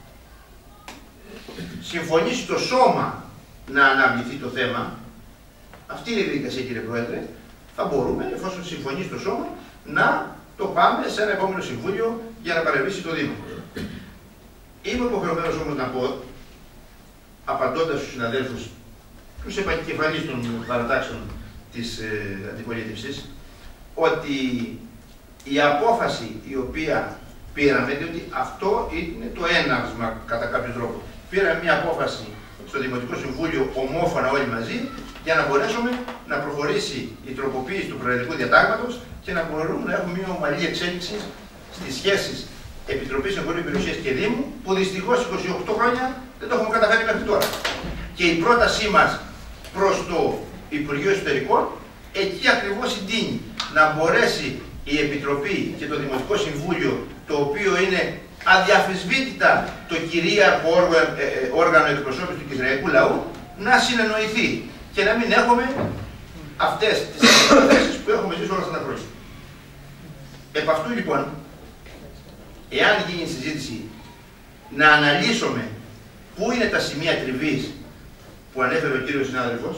συμφωνήσει το σώμα να αναβληθεί το θέμα, αυτή είναι η διαδικασία, κύριε Πρόεδρε, θα μπορούμε, εφόσον συμφωνήσει το σώμα, να το πάμε σε ένα επόμενο Συμβούλιο για να παρεμβήσει το Δήμο. Είμαι υποχρεωμένος όμως να πω, απαντώντας στους συναδέλφους, τους επικεφαλείς των παρατάξεων της ε, αντιπολίτευσης, ότι η απόφαση η οποία πήραμε, διότι αυτό είναι το έναυσμα κατά κάποιο τρόπο. Πήραμε μια απόφαση στο Δημοτικό Συμβούλιο ομόφωνα όλοι μαζί για να μπορέσουμε να προχωρήσει η τροποποίηση του Προεδρικού Διατάγματος και να μπορούμε να έχουμε μια ομαλή εξέλιξη στις σχέσεις Επιτροπής Εγχωρίου Περιουσίας και Δήμου, που δυστυχώς είκοσι οκτώ χρόνια δεν το έχουμε καταφέρει μέχρι τώρα. Και η πρότασή μας προς το Υπουργείο Εσωτερικών εκεί ακριβώς συντείνει να μπορέσει η Επιτροπή και το Δημοτικό Συμβούλιο, το οποίο είναι αδιαφεσβήτητα το κυρίαρχο όργανο εκπροσώπησης του κυπριακού λαού, να συνεννοηθεί και να μην έχουμε αυτές τις αντιπαραθέσεις που έχουμε ζήσει όλα αυτά τα χρόνια. Επ' αυτού λοιπόν, εάν γίνει συζήτηση, να αναλύσουμε πού είναι τα σημεία τριβής που ανέφερε ο κύριος συνάδελφος,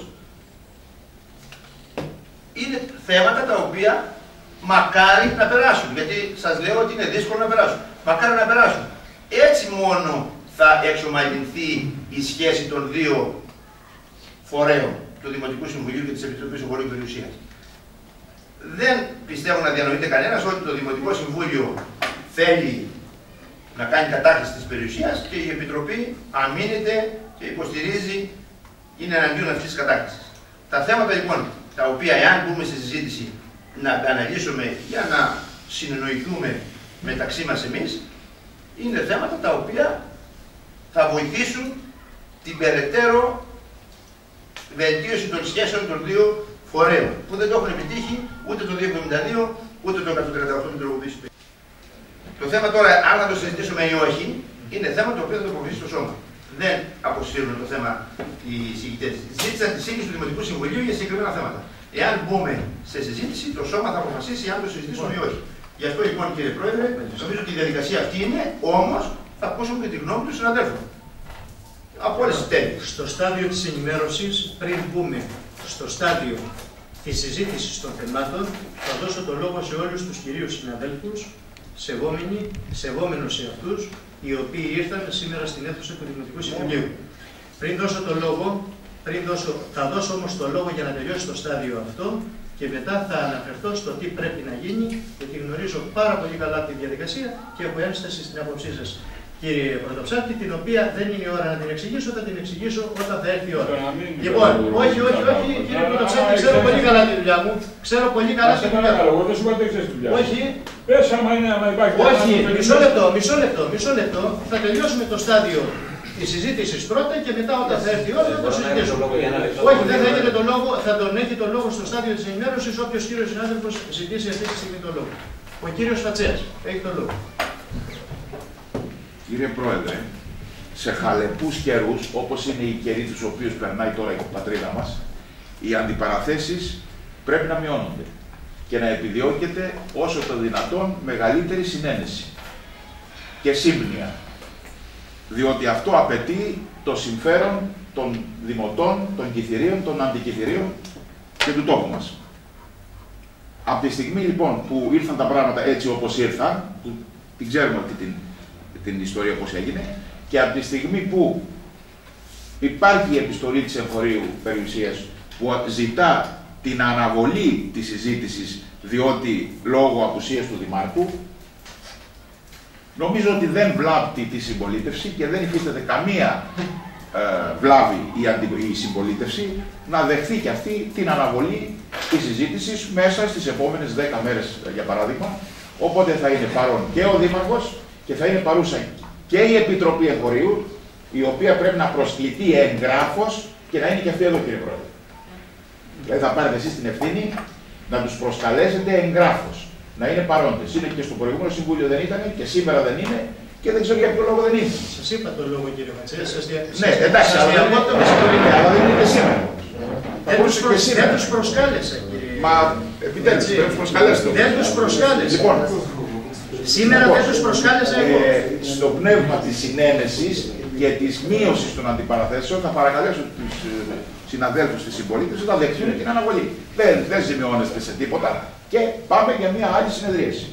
είναι θέματα τα οποία μακάρι να περάσουν, γιατί σας λέω ότι είναι δύσκολο να περάσουν. Μακάρι να περάσουν. Έτσι μόνο θα εξομαλυνθεί η σχέση των δύο φορέων, του Δημοτικού Συμβουλίου και της Επιτροπής Εγχωρίου Περιουσίας. Δεν πιστεύω να διανοείται κανένας ότι το Δημοτικό Συμβούλιο θέλει να κάνει κατάχρηση της περιουσίας και η Επιτροπή αμήνεται και υποστηρίζει, είναι εναντίον αυτής της κατάχρησης. Τα θέματα λοιπόν, τα οποία εάν μπούμε στη συζήτηση να τα αναλύσουμε για να συνεννοηθούμε μεταξύ μας εμείς, είναι θέματα τα οποία θα βοηθήσουν την περαιτέρω βελτίωση των σχέσεων των δύο φορέων, που δεν το έχουν επιτύχει ούτε το δύο εβδομήντα δύο ούτε το εκατόν τριάντα οκτώ με τροποποίηση. Το θέμα τώρα, αν θα το συζητήσουμε ή όχι, είναι θέμα το οποίο θα το αποφασίσει το σώμα. Δεν αποσύρουν το θέμα οι εισηγητές. Ζήτησαν τη σύγκληση του Δημοτικού Συμβουλίου για συγκεκριμένα θέματα. Εάν μπούμε σε συζήτηση, το σώμα θα αποφασίσει αν το συζητήσουμε ή όχι. Γι' αυτό λοιπόν, κύριε Πρόεδρε, νομίζω ότι η διαδικασία αυτή είναι, όμως θα ακούσουμε και τη γνώμη του συναδέλφου. Από όλες τις τέλειες. Στο στάδιο της ενημέρωσης, πριν μπούμε στο στάδιο της συζήτησης των θεμάτων, θα δώσω το λόγο σε όλους τους κυρίους συναδέλφους, σεβόμενοι, σεβόμενους σε αυτούς, οι οποίοι ήρθαν σήμερα στην αίθουσα του Δημοτικού Συμβουλίου. Πριν δώσω το λόγο, πριν δώσω, θα δώσω όμως το λόγο για να τελειώσει το στάδιο αυτό και μετά θα αναφερθώ στο τι πρέπει να γίνει, γιατί γνωρίζω πάρα πολύ καλά τη διαδικασία και έχω ένσταση στην άποψή σας, κύριε Πρωτοψάλτη, την οποία δεν είναι η ώρα να την εξηγήσω, θα την εξηγήσω όταν θα έρθει η ώρα. Λοιπόν, όχι, όχι, όχι, κύριε Πρωτοψάλτη, ξέρω πολύ καλά τη δουλειά μου. Ξέρω πολύ καλά τη δουλειά μου. Εγώ δεν σου είπα ότι ξέρεις τη δουλειά. Όχι. Πες άμα είναι, άμα υπάρχει. Όχι, μισό λεπτό, μισό λεπτό, μισό λεπτό. Θα τελειώσουμε το στάδιο τη συζήτηση πρώτα και μετά όταν θα έρθει η ώρα θα το συζητήσουμε. Όχι, δεν θα έχετε το λόγο, θα τον έχει το λόγο στο στάδιο τη ενημέρωση όποιο κύριο συνάδελφο ζητήσει αυτή τη στιγμή το λόγο. Ο κύριο Φατσέας έχει το λόγο. Κύριε Πρόεδρε, σε χαλεπούς καιρούς, όπως είναι οι καιροί τους οποίους περνάει τώρα η πατρίδα μας, οι αντιπαραθέσεις πρέπει να μειώνονται και να επιδιώκεται όσο το δυνατόν μεγαλύτερη συνένεση και σύμπνοια. Διότι αυτό απαιτεί το συμφέρον των δημοτών, των κηθηρίων, των αντικηθηρίων και του τόπου μας. Από τη στιγμή λοιπόν που ήρθαν τα πράγματα έτσι όπως ήρθαν, που την ξέρουμε αυτή την την ιστορία πώς έγινε, και από τη στιγμή που υπάρχει η επιστολή της Εγχωρίου Περιουσίας που ζητά την αναβολή της συζήτησης διότι λόγω απουσίας του Δημάρχου, νομίζω ότι δεν βλάπτει τη συμπολίτευση και δεν υφίσταται καμία ε, βλάβη η, αντι, η συμπολίτευση να δεχθεί και αυτή την αναβολή της συζήτησης μέσα στις επόμενες δέκα μέρες, για παράδειγμα, οπότε θα είναι παρόν και ο Δήμαρχος και θα είναι παρούσα και η Επιτροπή Εγχωρίου, η οποία πρέπει να προσκληθεί εγγράφος και να είναι και αυτή εδώ, κύριε Πρόεδρε. Δηλαδή θα πάρετε εσείς την ευθύνη να τους προσκαλέσετε εγγράφος, να είναι παρόντες. Είναι και στο προηγούμενο Συμβούλιο δεν ήταν και σήμερα δεν είναι και δεν ξέρω για ποιο λόγο δεν ήρθε. Σας είπα τον λόγο, κύριε Ματσέλη. Ναι, εντάξει, αλλά δεν ήρθε σήμερα. Δεν τους προσκάλεσε, κύριε. Μα επιτέλους, δεν τους προσκαλέσετε. Δεν τους προσκάλεσε. Λοιπόν, σήμερα δεν τους προσκάλεσε εγώ. Στο πνεύμα της συνένεσης και της μείωσης των αντιπαραθέσεων, θα παρακαλέσω τους συναδέλφους της συμπολίτες να δεχτούν την αναβολή. Δεν, δεν ζημιώνεστε σε τίποτα και πάμε για μια άλλη συνεδρίαση.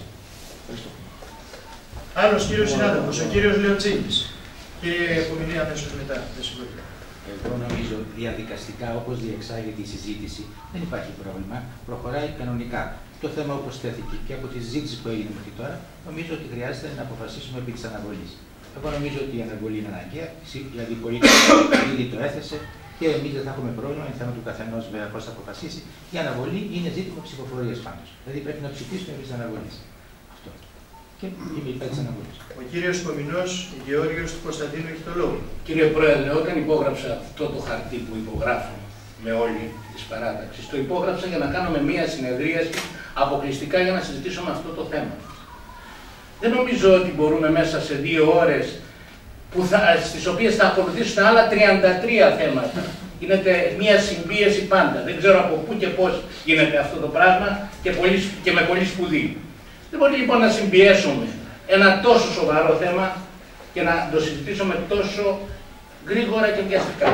Άλλος κύριος συνάδελφος, ο κύριος Λεωτσίνης. Κύριε Επομηνή, αμέσως μετά. Εγώ νομίζω διαδικαστικά, όπως διεξάγεται η συζήτηση, δεν υπάρχει πρόβλημα. Προχωράει κανονικά. Το θέμα, όπως τέθηκε και από τη συζήτηση που έγινε μέχρι τώρα, νομίζω ότι χρειάζεται να αποφασίσουμε επί της αναβολής. Εγώ νομίζω ότι η αναβολή είναι αναγκαία, δηλαδή η πολίτης ήδη το έθεσε και εμείς δεν θα έχουμε πρόβλημα. Είναι θέμα του καθενός βέβαια πώς θα αποφασίσει. Η αναβολή είναι ζήτημα ψηφοφορίας πάντως. Δηλαδή πρέπει να ψηφίσουμε επί της αναβολής. Αυτό. Και είμαι υπέρ της αναβολής. Ο κύριος Κομινός Γεώργιος του Κωνσταντίνου έχει το λόγο. Κύριε Πρόεδρε, όταν υπόγραψα αυτό το χαρτί που υπογράφω με όλη τη παράταξη, το υπόγραψα για να κάνουμε μία συνεδρίαση αποκλειστικά για να συζητήσουμε αυτό το θέμα. Δεν νομίζω ότι μπορούμε μέσα σε δύο ώρες, που θα, στις οποίες θα ακολουθήσουν άλλα τριάντα τρία θέματα. Γίνεται μία συμπίεση πάντα. Δεν ξέρω από πού και πώς γίνεται αυτό το πράγμα και, πολύ, και με πολύ σπουδή. Δεν μπορεί λοιπόν να συμπιέσουμε ένα τόσο σοβαρό θέμα και να το συζητήσουμε τόσο γρήγορα και βιαστικά.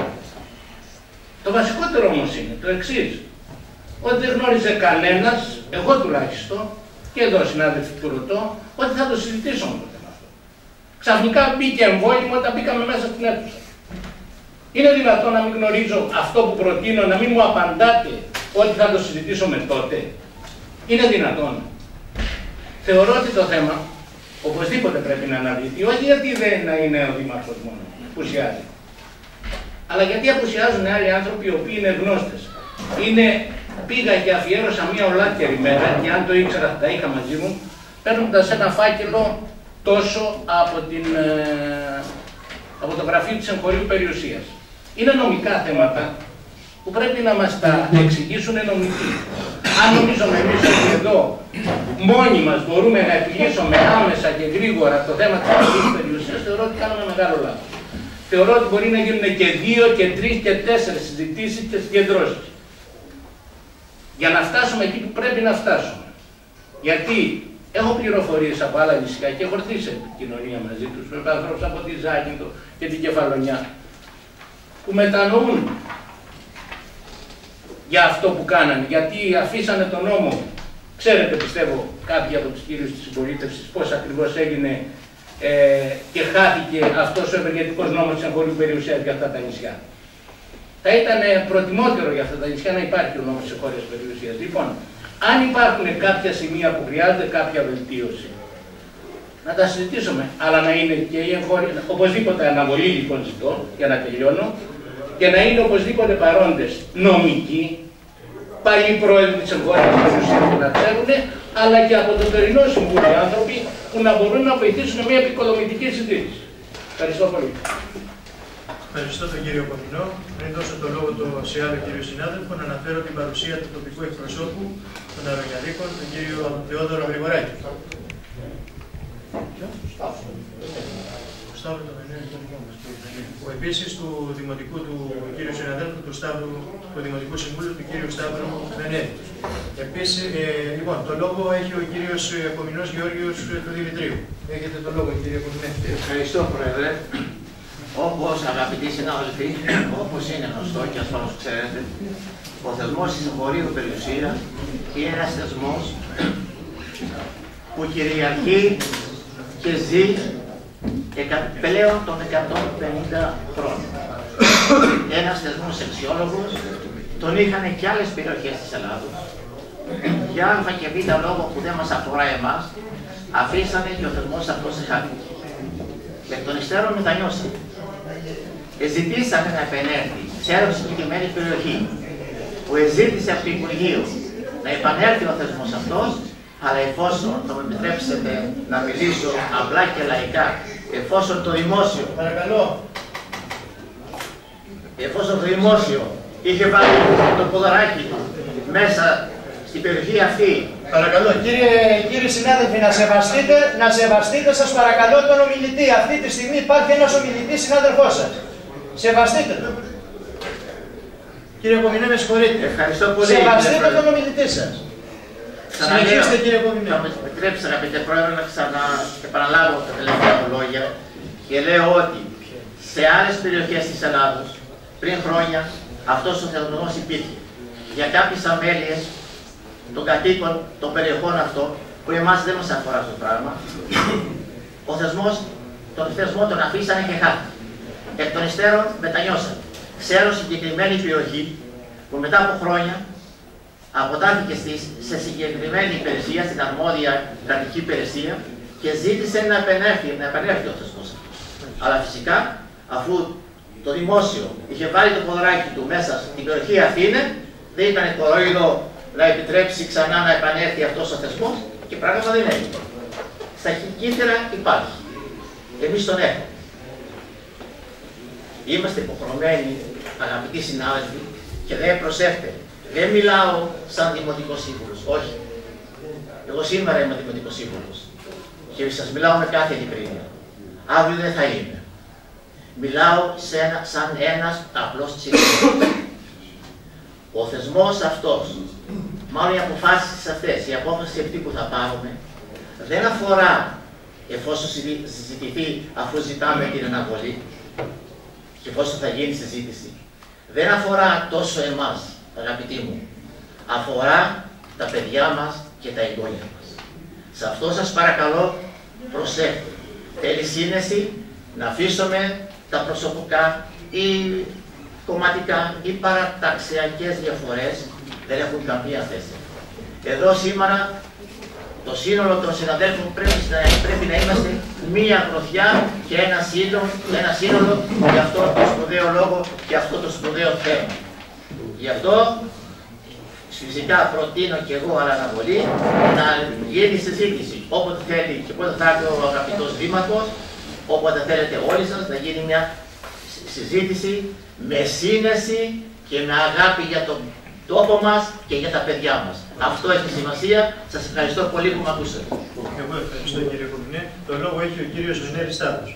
Το βασικότερο όμως είναι το εξής, ότι δεν γνώριζε κανένας, εγώ τουλάχιστον, και εδώ συνάδελφοι του ρωτώ, ότι θα το συζητήσουμε το θέμα αυτό. Ξαφνικά μπήκε εμβόλυμο όταν μπήκαμε μέσα στην αίθουσα. Είναι δυνατόν να μην γνωρίζω αυτό που προτείνω, να μην μου απαντάτε ότι θα το συζητήσουμε τότε? Είναι δυνατόν? Θεωρώ ότι το θέμα οπωσδήποτε πρέπει να αναβληθεί, όχι γιατί δεν είναι ο Δήμαρχος μόνο που απουσιάζει, αλλά γιατί απουσιάζουν άλλοι άνθρωποι οι οποίοι είναι γνώστες. Είναι, πήγα και αφιέρωσα μία ολάκερη μέρα, και αν το ήξερα θα τα είχα μαζί μου, παίρνοντας ένα φάκελο τόσο από, την, ε, από το γραφείο της εγχωρίου περιουσίας. Είναι νομικά θέματα που πρέπει να μας τα εξηγήσουν νομικοί. Αν νομίζουμε εμείς ότι εδώ μόνοι μας μπορούμε να επιλύσουμε άμεσα και γρήγορα το θέμα της εγχωρίου περιουσίας, θεωρώ ότι κάνουμε μεγάλο λάθος. Θεωρώ ότι μπορεί να γίνουν και δύο και τρεις και τέσσερις συζητήσεις και συγκεντρώσεις. Για να φτάσουμε εκεί που πρέπει να φτάσουμε. Γιατί έχω πληροφορίες από άλλα νησιά και έχω έρθει σε επικοινωνία μαζί τους, με ανθρώπους από τη Ζάκυνθο και την Κεφαλονιά, που μετανοούν για αυτό που κάνανε, γιατί αφήσανε τον νόμο. Ξέρετε, πιστεύω, κάποιοι από τους κύριους της συμπολίτευσης πώς ακριβώς έγινε ε, και χάθηκε αυτός ο ευεργετικός νόμος της εγχωρίου περιουσίας για αυτά τα νησιά. Θα ήταν προτιμότερο για αυτά τα νησιά να υπάρχει ο νόμος της εγχώριας περιουσίας. Λοιπόν, αν υπάρχουν κάποια σημεία που χρειάζεται κάποια βελτίωση, να τα συζητήσουμε, αλλά να είναι και η εγχώρια, οπωσδήποτε αναβολή λοιπόν ζητώ, για να τελειώνω, και να είναι οπωσδήποτε παρόντες νομικοί, παλιοί πρόεδροι της εγχώριας περιουσίας που να ξέρουν, αλλά και από το τωρινό συμβούλιο άνθρωποι που να μπορούν να βοηθήσουν μια επικοδομητική συζήτηση. Ευχαριστώ πολύ. Ευχαριστώ τον κύριο Κομινό. Πριν δώσω το λόγο το σε άλλο κύριο συνάδελφο, να αναφέρω την παρουσία του τοπικού εκπροσώπου των Αρωνιαδίκων, τον κύριο Θεόδωρο Γρηγοράκη. Ο επίσης του δημοτικού του κύριου συναδέλφου του, Σταύρου, του Δημοτικού Συμβούλου του κύριου Σταύρου Βενέδη. Επίσης, ε, λοιπόν, το λόγο έχει ο κύριος Κομινός Γεώργιος του Δημητρίου. Έχετε το λόγο, κύριε Κομινέτη. Ευχαριστώ, Πρόεδρε. Όπως αγαπητοί συνάδελφοι, όπως είναι γνωστό και ασφαλώς ξέρετε, ο θεσμός της εγχωρίου περιουσίας είναι ένας θεσμός που κυριαρχεί και ζει πλέον των εκατόν πενήντα χρόνων. Ένας θεσμός αξιόλογος, τον είχαν και άλλες περιοχές της Ελλάδος. Για α και β λόγο που δεν μας αφορά εμάς, αφήσανε και ο θεσμός αυτός χάθηκε. Εκ των υστέρων μετανιώσαμε. Εζητήσαμε να επανέλθει σε ένα συγκεκριμένη περιοχή που εζήτησε από το Υπουργείο να επανέλθει ο θεσμός αυτός, αλλά εφόσον θα μου επιτρέψετε να μιλήσω απλά και λαϊκά, εφόσον το δημόσιο, παρακαλώ, εφόσον το δημόσιο είχε βάλει το ποδαράκι του μέσα στην περιοχή αυτή Παρακαλώ, κύριε, κύριοι συνάδελφοι, να σεβαστείτε, να σεβαστείτε σας παρακαλώ τον ομιλητή. Αυτή τη στιγμή υπάρχει ένας ομιλητής συνάδελφός σας. Σεβαστείτε τον. Κύριε Κομινέ, με συγχωρείτε. Ευχαριστώ πολύ. Σεβαστείτε τον ομιλητή σας. Συνεχίστε, κύριε Κομινέ. Θα με επιτρέψετε, αγαπητέ Πρόεδρε, να ξαναεπαναλάβω τα τελευταία μου λόγια και λέω ότι σε άλλες περιοχές της Ελλάδος πριν χρόνια αυτός ο θεσμός υπήρχε. Για κάποιες αμέλειες των κατοίκων των περιοχών αυτών, που εμάς δεν μας αφορά αυτό το πράγμα, ο θεσμός, τον θεσμό τον αφήσανε και χάθηκε. Εκ των υστέρων μετανιώσανε. Ξέρω συγκεκριμένη περιοχή που μετά από χρόνια αποτάθηκε σε συγκεκριμένη υπηρεσία, στην αρμόδια κρατική υπηρεσία και ζήτησε να επανέλθει, να επανέλθει ο θεσμός. Αλλά φυσικά, αφού το δημόσιο είχε βάλει το ποδαράκι του μέσα στην περιοχή Αθήνα, δεν ήταν κορόιδο να επιτρέψει ξανά να επανέλθει αυτός ο θεσμός και πράγματι δεν έγινε. Στα κύθερα υπάρχει. Εμείς τον έχουμε. Είμαστε υποχρεωμένοι, αγαπητοί συνάδελφοι, και δεν προσέχετε. Δεν μιλάω σαν δημοτικός σύμβουλος. Όχι. Εγώ σήμερα είμαι δημοτικός σύμβουλος. Και σας μιλάω με κάθε ειλικρίνεια. Αύριο δεν θα είμαι. Μιλάω σε ένα, σαν ένας απλός τσιρικός. Ο θεσμός αυτός, μάλλον οι αποφάσεις αυτές, η απόφαση αυτή που θα πάρουμε, δεν αφορά, εφόσον συζητηθεί αφού ζητάμε την αναβολή και εφόσον θα γίνει συζήτηση, δεν αφορά τόσο εμάς, αγαπητοί μου, αφορά τα παιδιά μας και τα εγγόνια μας. Σε αυτό σας παρακαλώ προσέχτε. Θέλει σύνεση να αφήσουμε τα προσωπικά ή κομματικά ή παραταξιακές διαφορές, δεν έχουν καμία θέση. Εδώ σήμερα το σύνολο των συναδέλφων πρέπει να, πρέπει να είμαστε μία γροθιά και ένα σύνολο, ένα σύνολο για αυτό το σπουδαίο λόγο και αυτό το σπουδαίο θέμα. Γι' αυτό φυσικά προτείνω και εγώ αλλά αναβολή να γίνει συζήτηση όποτε θέλει και πότε θα έρθει ο αγαπητός Δήμαρχος, όποτε θέλετε όλοι σας να γίνει μια συζήτηση με σύνεση και με αγάπη για τον τόπο μας και για τα παιδιά μας. Αυτό έχει σημασία. Σας ευχαριστώ πολύ που με ακούσατε. Εγώ ευχαριστώ κύριε Κομινέ. Το λόγο έχει ο κύριος Ζουνέρης Στάδος.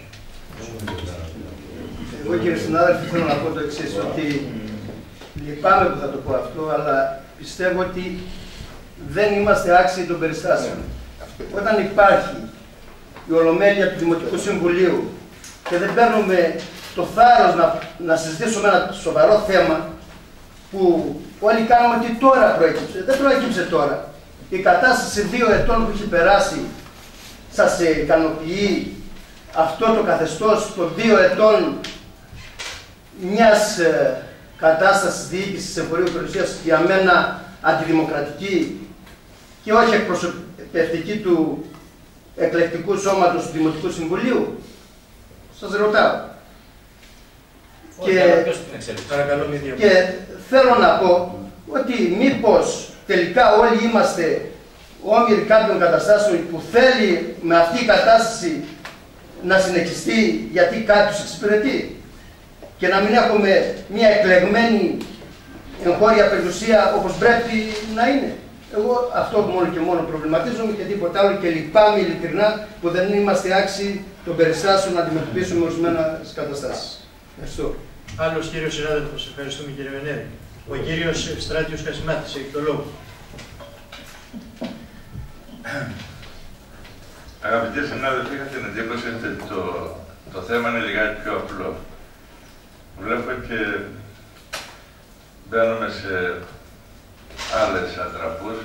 Εγώ κύριε συνάδελφοι θέλω να πω το εξής, ότι λυπάμαι που θα το πω αυτό, αλλά πιστεύω ότι δεν είμαστε άξιοι των περιστάσεων. Όταν υπάρχει η ολομέλεια του Δημοτικού Συμβουλίου και δεν παίρνουμε το θάρρος να, να συζητήσουμε ένα σοβαρό θέμα που όλοι κάνουμε ότι τώρα προέκυψε. Δεν προέκυψε τώρα. Η κατάσταση δύο ετών που έχει περάσει σας ικανοποιεί αυτό το καθεστώς των δύο ετών μιας ε, κατάστασης διοίκησης εμπορίου περιουσίας για μένα αντιδημοκρατική και όχι εκπροσωπευτική του εκλεκτικού σώματος του Δημοτικού Συμβουλίου. Σας ρωτάω. Και, και θέλω να πω ότι μήπως τελικά όλοι είμαστε όμοιροι κάποιων καταστάσεων που θέλει με αυτή η κατάσταση να συνεχιστεί γιατί κάποιος εξυπηρετεί και να μην έχουμε μια εκλεγμένη εγχώρια περιουσία όπως πρέπει να είναι. Εγώ αυτό μόνο και μόνο προβληματίζομαι και τίποτα άλλο και λυπάμαι ειλικρινά που δεν είμαστε άξιοι των περιστάσεων να αντιμετωπίσουμε ορισμένες καταστάσεις. Ευχαριστώ. Άλλος κύριος συνάδελφος, ευχαριστούμε κύριε Βενέρη. Ο κύριος Ευστράτιος Κασιμάτης έχει το λόγο. Αγαπητοί συνάδελφοι, είχα την εντύπωση ότι το, το θέμα είναι λιγάκι πιο απλό. Βλέπω και μπαίνουμε σε άλλες ατραπούς,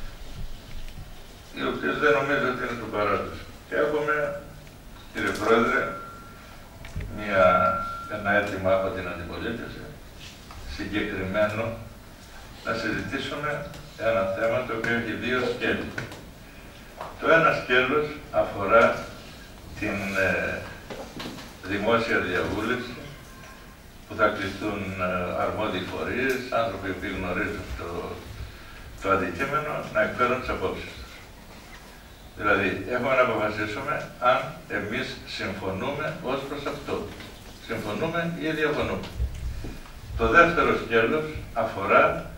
οι οποίες δεν νομίζω ότι είναι του παρόντος. Και έχουμε, κύριε Πρόεδρε, μια, ένα αίτημα από την αντιπολίτευση, συγκεκριμένο, να συζητήσουμε ένα θέμα το οποίο έχει δύο σκέλη. Το ένα σκέλος αφορά την ε, δημόσια διαβούλευση που θα κληθούν ε, αρμόδιοι φορείς, άνθρωποι που γνωρίζουν το, το αντικείμενο, να εκφέρουν τις απόψεις τους. Δηλαδή, έχουμε να αποφασίσουμε αν εμείς συμφωνούμε ως προς αυτό. Συμφωνούμε ή διαφωνούμε. Το δεύτερο σκέλος αφορά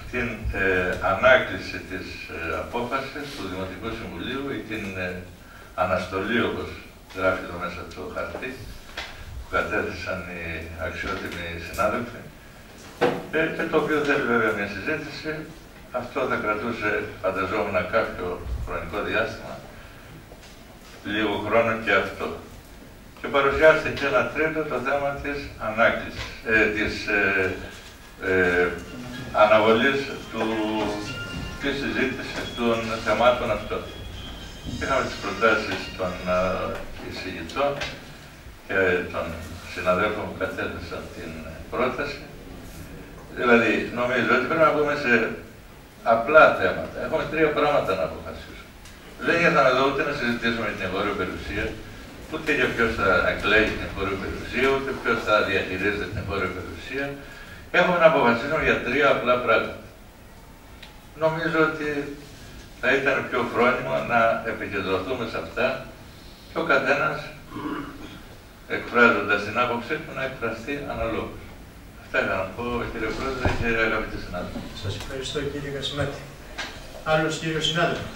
την ε, ανάκληση της ε, απόφασης του Δημοτικού Συμβουλίου ή την ε, αναστολή, όπως γράφει εδώ μέσα το χαρτί, που κατέθεσαν οι αξιότιμοι συνάδελφοι, ε, και το οποίο θέλει βέβαια μια συζήτηση. Αυτό θα κρατούσε, φανταζόμουν, κάποιο χρονικό διάστημα, λίγο χρόνο και αυτό. Και παρουσιάστηκε ένα τρίτο, το θέμα της ανάκλησης, ε, της ε, ε, αναβολής του, της συζήτησης των θεμάτων αυτών. Είχαμε τις προτάσεις των uh, εισηγητών και των συναδέλφων που κατέθεσαν την πρόταση. Δηλαδή, νομίζω ότι πρέπει να πούμε σε απλά θέματα. Έχουμε τρία πράγματα να αποφασίσουμε. Δεν ήρθαμε εδώ ούτε να συζητήσουμε την εγχώρια περιουσία, ούτε για ποιος θα εκλέγει την εγχώρια περιουσία, ούτε ποιος θα διαχειρίζεται την εγχώρια περιουσία. Έχουμε να αποφασίσουμε για τρία απλά πράγματα. Νομίζω ότι θα ήταν πιο φρόνιμο να επικεντρωθούμε σε αυτά και ο καθένας, εκφράζοντας την άποψή του, να εκφραστεί αναλόγως. Αυτά ήθελα να πω, κύριε Πρόεδρε και αγαπητοί συνάδελφοι. Σας ευχαριστώ, κύριε Κασιμάτη. Άλλος κύριος συνάδελφος.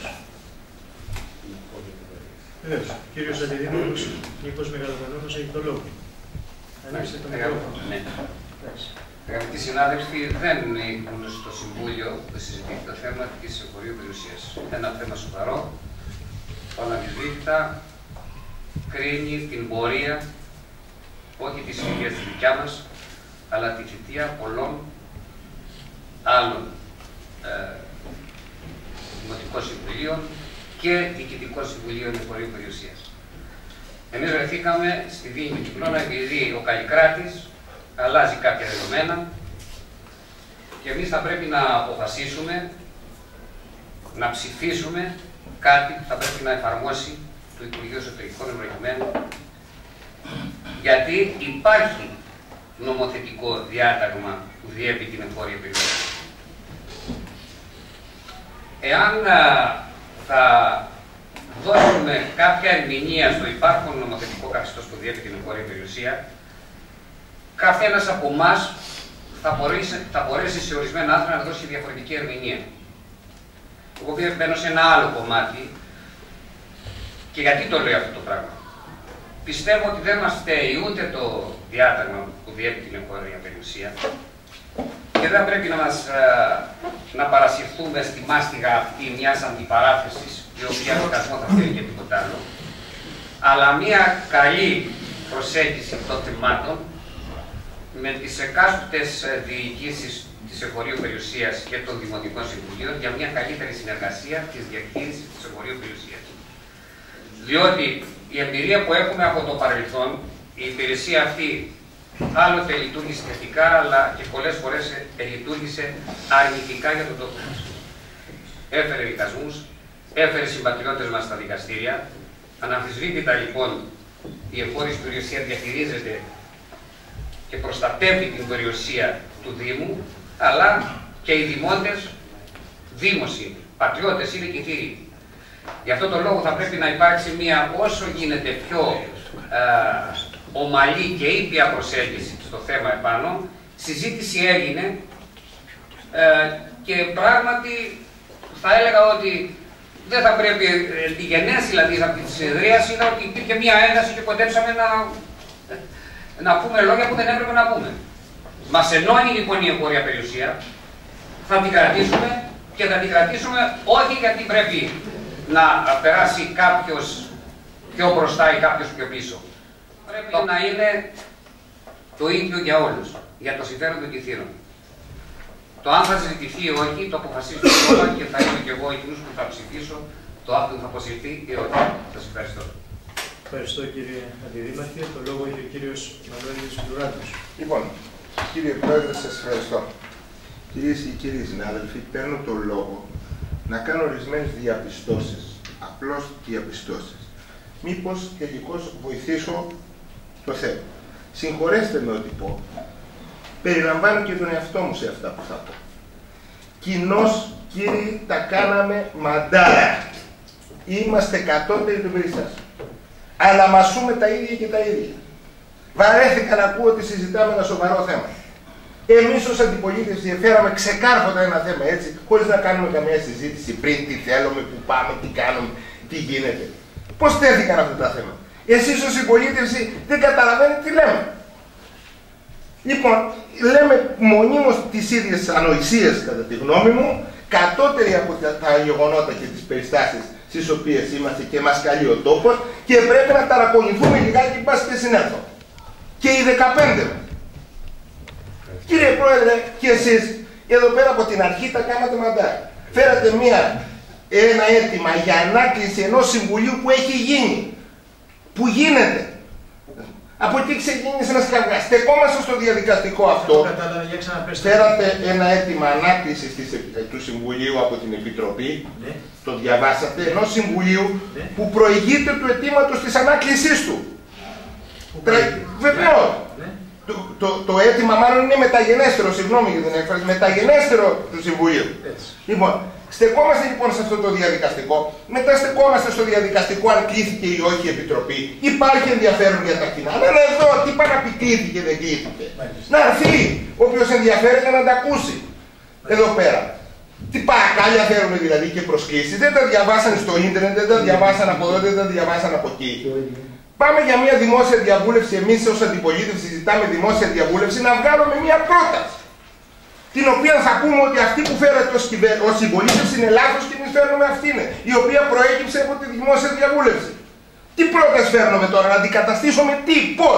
Βεβαίως. Κύριος Αντιδήμαρχος Νίκος Μεγαλοπανώνος έχει το λόγο. Ανοίξτε το μικρόφωνο. Ναι. Αγαπητοί συνάδελφοι, δεν ήμουν στο Συμβούλιο που συζητήθηκε το θέμα της εγχωρίου περιουσίας. Ένα θέμα σοβαρό, που αναμφισβήτητα κρίνει την πορεία, όχι της θητείας της δικιά μας, αλλά τη θητεία πολλών άλλων ε, δημοτικών συμβουλίων και διοικητικών συμβουλίων εγχωρίου περιουσίας. Εμείς βρεθήκαμε στη δίνη Κυκλώνα επειδή ο Καλλικράτης αλλάζει κάποια δεδομένα και εμείς θα πρέπει να αποφασίσουμε, να ψηφίσουμε κάτι που θα πρέπει να εφαρμόσει το Υπουργείο Εσωτερικών Εμπροκειμένου, γιατί υπάρχει νομοθετικό διάταγμα που διέπει την εγχώρια περιουσία. Εάν α, θα δώσουμε κάποια ερμηνεία στο υπάρχον νομοθετικό καθεστώς που διέπει την εγχώρια περιουσία, καθένας από εμάς θα μπορέσει, θα μπορέσει σε ορισμένα άρθρα να δώσει διαφορετική ερμηνεία. Εγώ μπαίνω σε ένα άλλο κομμάτι και γιατί το λέω αυτό το πράγμα. Πιστεύω ότι δεν μας φταίει ούτε το διάταγμα που διέπει την εγχώρια περιουσία και δεν πρέπει να, μας, να παρασυρθούμε στη μάστιγα αυτή μιας αντιπαράθεσης, η οποία δικασμό θα θέλει και τίποτα άλλο, αλλά μια καλή προσέγγιση των θεμάτων με τις εκάστοτες διοικήσεις της εγχωρίου περιουσίας και των Δημοτικών Συμβουλίων για μια καλύτερη συνεργασία της διαχείρισης της εγχωρίου περιουσίας. Διότι η εμπειρία που έχουμε από το παρελθόν, η υπηρεσία αυτή άλλοτε λειτουργήσε θετικά, αλλά και πολλές φορές λειτουργήσε αρνητικά για τον τόπο μας. Έφερε δικασμούς, έφερε συμπατριώτες μας στα δικαστήρια. Αναμφισβήτητα λοιπόν η εγχώρια περιουσία διαχειρίζεται και προστατεύει την περιουσία του Δήμου, αλλά και οι δημότες δήμος είναι, πατριώτες είναι και θηροί. Γι' αυτό το λόγο θα πρέπει να υπάρξει μια όσο γίνεται πιο ε, ομαλή και ήπια προσέγγιση στο θέμα επάνω. Συζήτηση έγινε ε, και πράγματι θα έλεγα ότι δεν θα πρέπει, ε, τη γενέση δηλαδή από τη συνεδρίαση είδα ότι υπήρχε μια ένταση και κοντέψαμε να, να πούμε λόγια που δεν έπρεπε να πούμε. Μας ενώνει λοιπόν η εγχώρια περιουσία, θα την κρατήσουμε και θα την κρατήσουμε όχι γιατί πρέπει να περάσει κάποιος πιο μπροστά ή κάποιος πιο πίσω. Πρέπει να είναι το ίδιο για όλους, για το συμφέρον των κιθήρων. Το αν θα συζητηθεί ή όχι, το αποφασίζει το κόμμα και θα είμαι και εγώ εκείνος που θα ψηφίσω το άκουγμα θα αποσυρθεί ή όχι. Σας ευχαριστώ. Ευχαριστώ κύριε Αντιδήμαρχε. Το λόγο έχει ο κύριος Μανώλης Φλουράτος. Λοιπόν, κύριε Πρόεδρε, σας ευχαριστώ. Κυρίες και κύριοι συνάδελφοι, παίρνω τον λόγο να κάνω ορισμένες διαπιστώσεις, απλώς διαπιστώσεις. Μήπως τελικώς βοηθήσω το θέμα. Συγχωρέστε με ό,τι πω. Περιλαμβάνω και τον εαυτό μου σε αυτά που θα πω. Κοινώς, κύριοι, τα κάναμε μαντάρα. Είμαστε κατώτεροι των περιστάσεων. Αλλά μασούμε τα ίδια και τα ίδια. Βαρέθηκα να ακούω ότι συζητάμε ένα σοβαρό θέμα. Εμείς ως αντιπολίτευση φέραμε ξεκάρφωτα ένα θέμα έτσι, χωρίς να κάνουμε καμία συζήτηση πριν τι θέλουμε, που πάμε, τι κάνουμε, τι γίνεται. Πώς τέθηκαν αυτά τα θέματα. Εσείς ως συμπολίτευση δεν καταλαβαίνετε τι λέμε. Λοιπόν, λέμε μονίμως τις ίδιες ανοησίες κατά τη γνώμη μου, κατώτεροι από τα, τα γεγονότα και τις περιστάσεις στις οποίες είμαστε και μας καλεί ο τόπος και πρέπει να ταρακονηθούμε λιγάκι πας και συνέλθω. Και οι δεκαπέντε. Κύριε Πρόεδρε, και εσείς εδώ πέρα από την αρχή τα κάνατε μαντά. Φέρατε μια, ένα αίτημα για ανάκληση ενός συμβουλίου που έχει γίνει. Που γίνεται. Από εκεί ξεκίνησε ένα σκαυγά. Στεκόμαστε στο διαδικαστικό αυτό. Φέρατε ένα αίτημα ανάκλησης του Συμβουλίου από την Επιτροπή. Ναι. Το διαβάσατε. Ενός Συμβουλίου ναι. που προηγείται του αιτήματος της ανάκλησής του. Τρα... Βεβαίως. Ναι. Το, το, το αίτημα μάλλον είναι μεταγενέστερο, συγγνώμη για την έκφραση, μεταγενέστερο του Συμβουλίου. Έτσι. Λοιπόν, στεκόμαστε λοιπόν σε αυτό το διαδικαστικό, μετά στεκόμαστε στο διαδικαστικό αν κλήθηκε ή όχι η Επιτροπή. Υπάρχει ενδιαφέρον για τα κοινά. Αλλά εδώ τι πάει να πει κλήθηκε, δεν κλήθηκε. Να έρθει όποιος ενδιαφέρεται να τα ακούσει. Εδώ πέρα. Τι παρακάλια θέλουν δηλαδή και προσκλήσεις. Δεν τα διαβάσανε στο ίντερνετ, δεν τα διαβάσανε από εδώ, δεν τα διαβάσανε από εκεί. Πάμε για μια δημόσια διαβούλευση, εμείς ως αντιπολίτευση ζητάμε δημόσια διαβούλευση να βγάλουμε μια πρόταση. Την οποία θα πούμε ότι αυτή που φέρατε ως, ως συμπολίτευση είναι λάθος και εμείς φέρνουμε αυτή είναι, η οποία προέκυψε από τη δημόσια διαβούλευση. Τι πρόταση φέρνουμε τώρα, να αντικαταστήσουμε τι, πώς.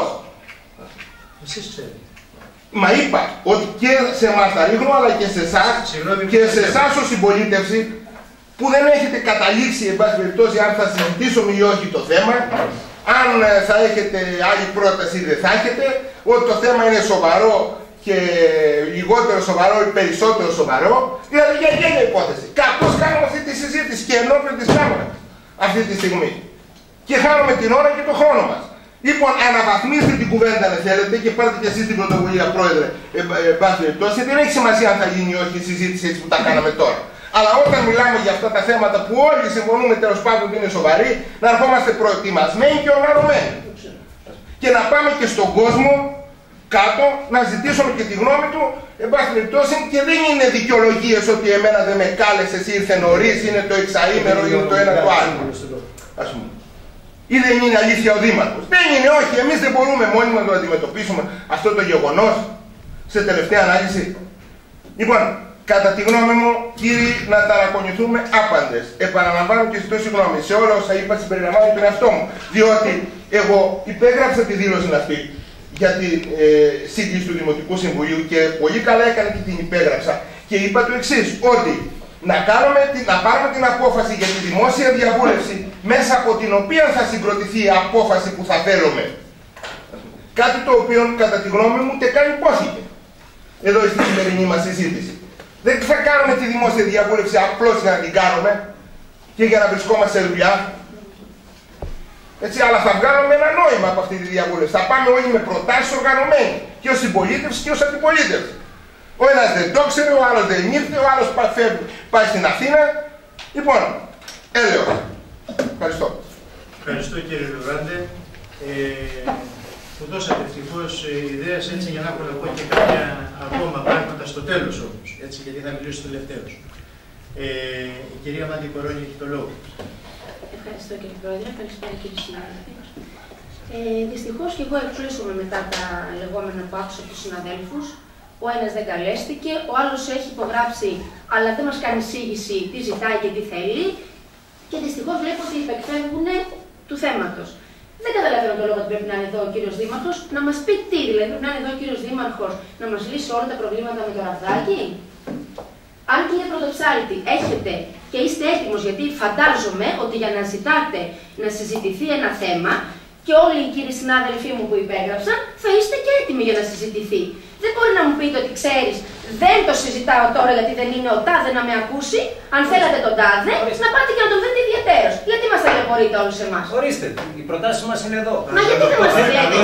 Εσείς ξέρετε. Μα είπα ότι και σε εμάς τα ρίχνω, αλλά και σε εσάς και σε εσάς ως συμπολίτευση που δεν έχετε καταλήξει, εν πάση περιπτώσει, αν θα συζητήσουμε ή όχι το θέμα. Αν θα έχετε άλλη πρόταση δεν θα έχετε, ότι το θέμα είναι σοβαρό και λιγότερο σοβαρό ή περισσότερο σοβαρό, δηλαδή για γένεια υπόθεση. Κάπως κάνουμε αυτή τη συζήτηση και ενώπιον της κάμερας αυτή τη στιγμή. Και χάνουμε την ώρα και τον χρόνο μας. Λοιπόν, αναβαθμίστε την κουβέντα αν θέλετε και πάρτε και εσείς την πρωτοβουλία, Πρόεδρε, εν πάση περιπτώσει. Δεν έχει σημασία αν θα γίνει ή όχι η συζήτηση έτσι που τα κάναμε τώρα. Αλλά όταν μιλάμε για αυτά τα θέματα που όλοι συμφωνούμε τέλος πάντων ότι είναι σοβαροί, να ερχόμαστε προετοιμασμένοι και οργανωμένοι. Και να πάμε και στον κόσμο κάτω να ζητήσουμε και τη γνώμη του, εν πάση περιπτώσει, και δεν είναι δικαιολογίες ότι εμένα δεν με κάλεσες, ήρθε νωρίς, είναι το εξαήμερο, είναι το ένα το άλλο. Ας πούμε. Ή δεν είναι αλήθεια ο Δήμαρχος. Δεν είναι, όχι, εμείς δεν μπορούμε μόνοι μας να το αντιμετωπίσουμε αυτό το γεγονός σε τελευταία ανάλυση. Λοιπόν, κατά τη γνώμη μου, κύριοι, να ταρακονηθούμε άπαντες. Επαναλαμβάνω και ζητώ συγγνώμη σε όλα όσα είπα, συμπεριλαμβάνω τον εαυτό μου. Διότι εγώ υπέγραψα τη δήλωση αυτή για τη ε, σύγκληση του Δημοτικού Συμβουλίου και πολύ καλά έκανα και την υπέγραψα. Και είπα το εξής, ότι να, κάνουμε, να πάρουμε την απόφαση για τη δημόσια διαβούλευση μέσα από την οποία θα συγκροτηθεί η απόφαση που θα θέλουμε. Κάτι το οποίο, κατά τη γνώμη μου, ούτε καν υπόθηκε εδώ στη σημερινή μας συζήτηση. Δεν θα κάνουμε τη δημόσια διαβούλευση απλώς για να την κάνουμε και για να βρισκόμαστε σε δουλειά. Έτσι, αλλά θα βγάλουμε ένα νόημα από αυτή τη διαβούλευση. Θα πάμε όλοι με προτάσεις οργανωμένοι. Και ως συμπολίτευση και ως αντιπολίτευση. Ο ένας δεν το ξέρει, ο άλλος δεν ήρθε, ο άλλος πάει στην Αθήνα. Λοιπόν, έλεος. Ευχαριστώ. Ευχαριστώ κύριε Λουράντε. Ε, που δώσατε ευτυχώς ιδέες έτσι για να έχω να πω και κάποια ακόμα πράγματα στο τέλος όμως. Έτσι, γιατί θα μιλήσω τελευταίος. Ε, η κυρία Μάντη Κορώνη έχει το λόγο. Ευχαριστώ κύριε Πρόεδρε, ευχαριστώ κύριε συνάδελφοι. Ε, δυστυχώς και εγώ εκπλήσωμαι μετά τα λεγόμενα που άκουσα από τους συναδέλφους. Ο ένας δεν καλέστηκε, ο άλλος έχει υπογράψει, αλλά δεν μας κάνει εισήγηση τι ζητάει και τι θέλει. Και δυστυχώς βλέπω ότι υπεκφεύγουν του θέματος. Δεν καταλαβαίνω το λόγο ότι πρέπει να είναι εδώ ο κύριος Δήμαρχος. Να μας πει τι, δηλαδή πρέπει να είναι εδώ ο κύριος Δήμαρχος να μας λύσει όλα τα προβλήματα με το ραβδάκι. Αν κύριε Πρωτοψάλτη έχετε και είστε έτοιμος, γιατί φαντάζομαι ότι για να ζητάτε να συζητηθεί ένα θέμα και όλοι οι κύριοι συνάδελφοί μου που υπέγραψαν θα είστε και έτοιμοι για να συζητηθεί. Δεν μπορεί να μου πείτε ότι ξέρεις, δεν το συζητάω τώρα γιατί δεν είναι ο τάδε να με ακούσει. Αν θέλατε τον τάδε, Ορίστε. να πάτε και να τον δείτε ιδιαιτέρως. Γιατί μας ταλαιπωρείτε όλους εμάς. Ορίστε, οι προτάσεις μας είναι εδώ. Μα γιατί δεν μας λέτε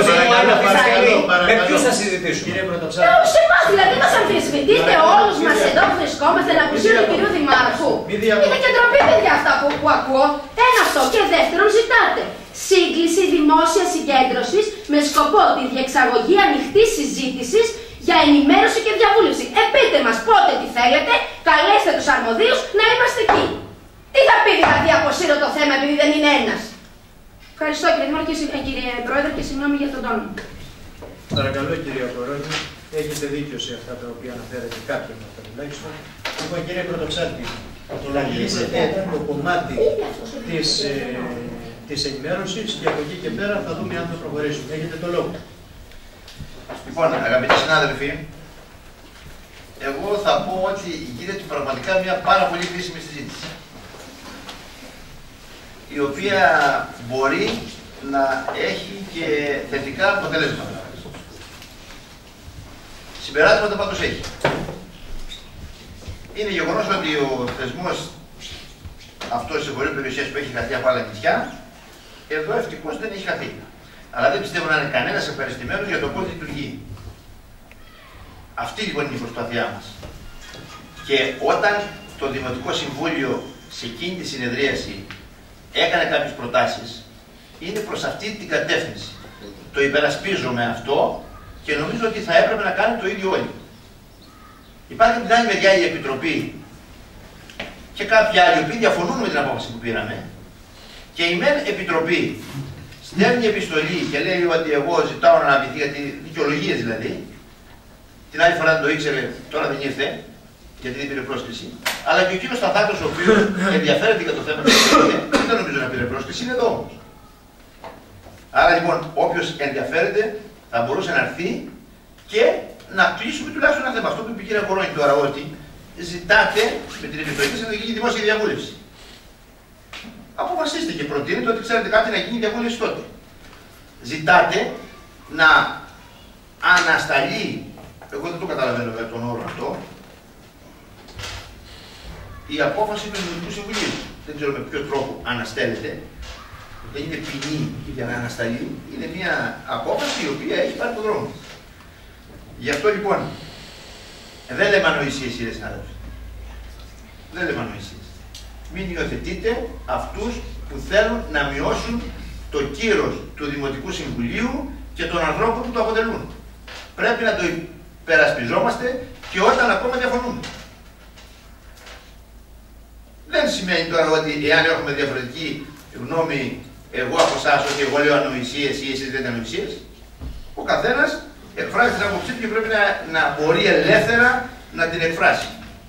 με ποιους θα συζητήσουμε. Σε εμάς δηλαδή μας αμφισβητείτε όλους μας εδώ που βρισκόμαστε την απουσία του κυρίου Δημάρχου. Είναι και ντροπή παιδιά αυτά που, που ακούω. Ένα αυτό και δεύτερον ζητάτε σύγκληση δημόσιας συγκέντρωσης με σκοπό τη διεξαγωγή ανοιχτής συζήτησης για ενημέρωση και διαβούλευση. Ε, πείτε μας πότε τι θέλετε, καλέστε τους αρμοδίους να είμαστε εκεί. Τι θα πει δηλαδή αποσύρω το θέμα επειδή δεν είναι ένας. Ευχαριστώ κύριε Δήμαρχε και συ- κύριε Πρόεδρε και συγγνώμη για τον τόνο. Παρακαλώ κυρία Πρόεδρε, έχετε δίκιο σε αυτά τα οποία αναφέρετε, κάποια από αυτά τουλάχιστον. Λοιπόν, κύριε Πρωτοψάλτη, να λύσετε το κομμάτι της, ε, της ενημέρωσης και από εκεί και πέρα θα δούμε αν θα προχωρήσουμε. Έχετε το λόγο. Λοιπόν, αγαπητοί συνάδελφοι, εγώ θα πω ότι γίνεται πραγματικά μια πάρα πολύ χρήσιμη συζήτηση, η οποία μπορεί να έχει και θετικά αποτελέσματα. Συμπεράσματα πάντως έχει. Είναι γεγονός ότι ο θεσμός αυτός της εγχωρίου περιουσίας που έχει χαθεί από άλλα νησιά, εδώ ευτυχώς δεν έχει χαθεί. Αλλά δεν πιστεύω να είναι κανένας ευχαριστημένος για το πώς λειτουργεί. Αυτή λοιπόν είναι η προσπάθειά μας. Και όταν το Δημοτικό Συμβούλιο σε εκείνη τη συνεδρίαση έκανε κάποιες προτάσεις, είναι προς αυτή την κατεύθυνση. Το υπερασπίζομαι αυτό και νομίζω ότι θα έπρεπε να κάνει το ίδιο όλοι. Υπάρχει από την άλλη μεριά η Επιτροπή και κάποιοι άλλοι οι οποίοι διαφωνούν με την απόφαση που πήραμε, και η ΜΕΝ Επιτροπή στέλνει επιστολή και λέει ότι εγώ ζητάω να αναβηθεί, γιατί δικαιολογίες δηλαδή. Την άλλη φορά δεν το ήξερε, τώρα δεν ήρθε, γιατί δεν πήρε πρόσκληση. Αλλά και ο κύριος Σταθάκος, ο οποίος ενδιαφέρεται για το θέμα της δεν δεν νομίζω να πήρε πρόσκληση, είναι εδώ όμως. Άρα λοιπόν, όποιος ενδιαφέρεται θα μπορούσε να έρθει και να κλείσουμε τουλάχιστον ένα θέμα. Αυτό που είπε η κυρία Κορώνη τώρα, ότι ζητάτε με την Επιτροπή να γίνει δημόσια διαβούλευση. Αποφασίστε και προτείνετε ότι ξέρετε κάτι να γίνει διαβούλευση τότε. Ζητάτε να ανασταλεί, εγώ δεν το καταλαβαίνω με τον όρο αυτό, η απόφαση του Δημοτικού Συμβουλίου. Δεν ξέρω με ποιο τρόπο αναστέλλεται. Δεν είναι ποινή για να ανασταλεί. Είναι μια απόφαση η οποία έχει πάρει τον δρόμο. Γι' αυτό λοιπόν δεν λέμε ανοησίες, κύριε συνάδελφοι. Δεν λέμε ανοησίες. Μην υιοθετείτε αυτούς που θέλουν να μειώσουν το κύρος του Δημοτικού Συμβουλίου και των ανθρώπων που το αποτελούν. Πρέπει να το υπερασπιζόμαστε και όταν ακόμα διαφωνούμε. Δεν σημαίνει τώρα ότι εάν έχουμε διαφορετική γνώμη εγώ από εσάς, ότι εγώ λέω ανοησίες ή εσείς λέτε ανοησίες, ο καθένας εκφράζει την άποψή του και πρέπει να, να μπορεί ελεύθερα να την εκφράσει.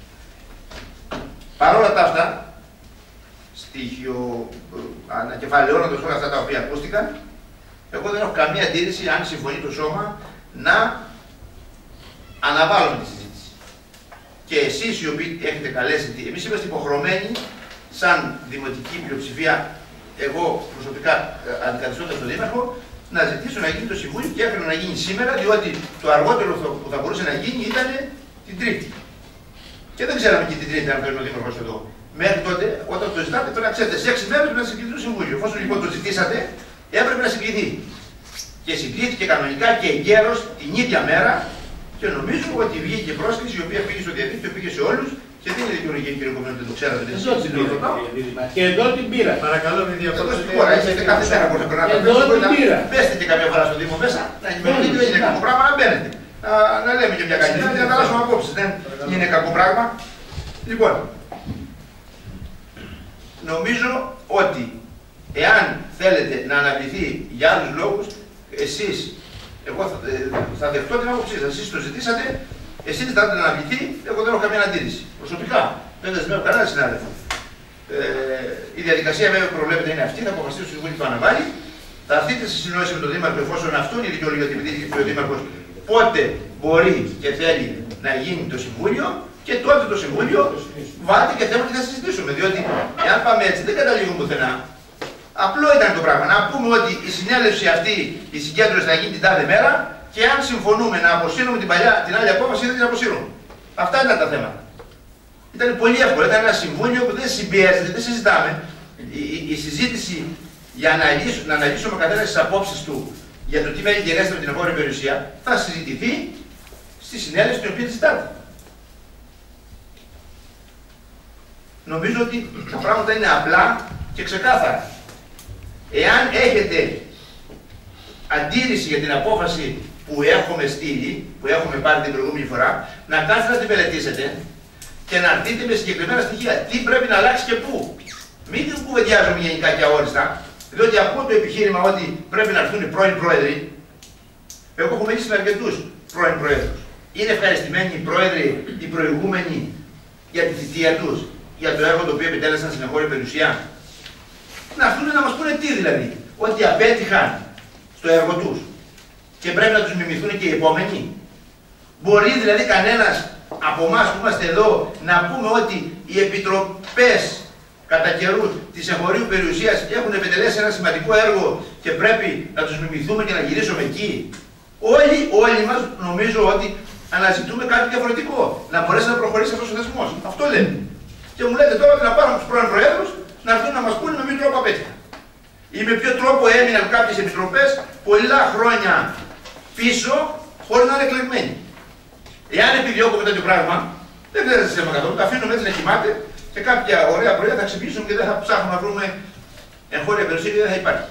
Παρ' όλα τα αυτά, στοιχείο ανακεφαλαιώνοντας όλα αυτά τα οποία ακούστηκαν, εγώ δεν έχω καμία αντίρρηση, αν συμφωνεί το σώμα, να αναβάλουμε τη συζήτηση. Και εσείς οι οποίοι έχετε καλέσει, εμείς είμαστε υποχρεωμένοι, σαν δημοτική πλειοψηφία, εγώ προσωπικά αντικαθιστώντας τον Δήμαρχο, να ζητήσω να γίνει το Συμβούλιο και έφερε να γίνει σήμερα, διότι το αργότερο που θα μπορούσε να γίνει ήταν την Τρίτη. Και δεν ξέραμε και την Τρίτη αν φέρνει ο Δήμαρχος εδώ. Μέχρι τότε, όταν το ζητάτε, πρέπει να ξέρετε, σε έξι μέρες πρέπει να συγκληθεί το Συμβούλιο. Εφόσον λοιπόν το ζητήσατε, έπρεπε να συγκληθεί. Και συγκλήθηκε κανονικά και εγκαίρως την ίδια μέρα, και νομίζω ότι βγήκε πρόσκληση η οποία πήγε στο διαδίκτυο, πήγε σε όλους. Και δεν είναι δικαιολογία, κύριε Κομμένο, δεν το ξέρατε. Εδώ την πήρα. Και εδώ την πήρα. Παρακαλώ, μην διακόψετε. Τώρα έχετε κάθε μέρα που πρέπει να το πείτε. Πέστε και κάποια φορά στο Δήμο μέσα, να ενημερωθείτε, δεν είναι κακό πράγμα να μπαίνετε. Να λέμε και μια καλή μέρα και να ανταλλάσσουμε απόψεις. Δεν είναι κακό πράγμα. Λοιπόν, νομίζω ότι εάν θέλετε να αναβληθεί για άλλους λόγους, εσείς, εγώ θα, θα δεχτώ την άποψή σας. Εσείς το ζητήσατε, εσείς ζητάτε να αναβληθεί, εγώ δεν έχω καμία αντίρρηση. Προσωπικά, δεν δεσμεύω κανένα συνάδελφο. Ε, η διαδικασία βέβαια που προβλέπεται είναι αυτή, θα αποφασίσει το Συμβούλιο που αναβάλει. Θα έρθετε σε συνεννόηση με τον Δήμαρχο, εφόσον αυτό είναι η δικαιολογία ότι επειδή ο Δήμαρχος πότε μπορεί και θέλει να γίνει το Συμβούλιο, και τότε το Συμβούλιο βάλτε και θέμα και θα συζητήσουμε. Διότι εάν πάμε έτσι δεν καταλήγουμε πουθενά. Απλό ήταν το πράγμα. Να πούμε ότι η συνέλευση αυτή, η συγκέντρωση θα γίνει την τάδε μέρα, και αν συμφωνούμε να αποσύρουμε την, παλιά, την άλλη απόφαση, δεν την αποσύρουμε. Αυτά ήταν τα θέματα. Ήταν πολύ εύκολο. Ήταν ένα συμβούλιο που δεν συμπιέζεται, δεν συζητάμε. Η, η, η συζήτηση για να, αναλύσουμε, να αναλύσουμε καθένα τι απόψεις του για το τι μέλη γενέστε με την εγχώρια περιουσία θα συζητηθεί στη συνέλευση την οποία ζητάτε. Νομίζω ότι τα πράγματα είναι απλά και ξεκάθαρα. Εάν έχετε αντίρρηση για την απόφαση που έχουμε στείλει, που έχουμε πάρει την προηγούμενη φορά, να κάτσετε να την μελετήσετε και να δείτε με συγκεκριμένα στοιχεία τι πρέπει να αλλάξει και πού. Μην την κουβεντιάζουμε γενικά και αόριστα, διότι ακούω το επιχείρημα ότι πρέπει να έρθουν οι πρώην πρόεδροι. Εγώ έχω μιλήσει με αρκετούς πρώην πρόεδρους. Είναι ευχαριστημένοι οι πρόεδροι, οι προηγούμενοι, για τη θητεία τους, για το έργο το οποίο επιτέλεσαν στην εγχώρια περιουσία. Να έρθουν να μας πούνε τι δηλαδή, ότι απέτυχαν στο έργο τους και πρέπει να τους μιμηθούν και οι επόμενοι. Μπορεί δηλαδή κανένας από εμάς που είμαστε εδώ να πούμε ότι οι επιτροπές κατά καιρούς της εγχωρίου περιουσίας έχουν επιτελέσει ένα σημαντικό έργο και πρέπει να τους μιμηθούμε και να γυρίσουμε εκεί? Όλοι, όλοι μας νομίζω ότι αναζητούμε κάτι διαφορετικό, να μπορέσει να προχωρήσει αυτός ο θεσμός. Αυτό λέμε. Και μου λέτε τώρα ότι να πάρουμε τους πρώην προέδρους να έρθουν να μας πούνε με ποιο τρόπο απέτυχαν. Ή με ποιο τρόπο έμειναν κάποιες επιτροπές πολλά χρόνια πίσω χωρίς να είναι εκλεγμένοι. Εάν επιδιώκουμε τέτοιο πράγμα, δεν χρειάζεται θέμα καθόλου. Τα αφήνουμε έτσι να κοιμάται και κάποια ωραία πρωιά θα ξυπνήσουμε και δεν θα ψάχνουμε να βρούμε εγχώρια περιουσία και δεν θα υπάρχει.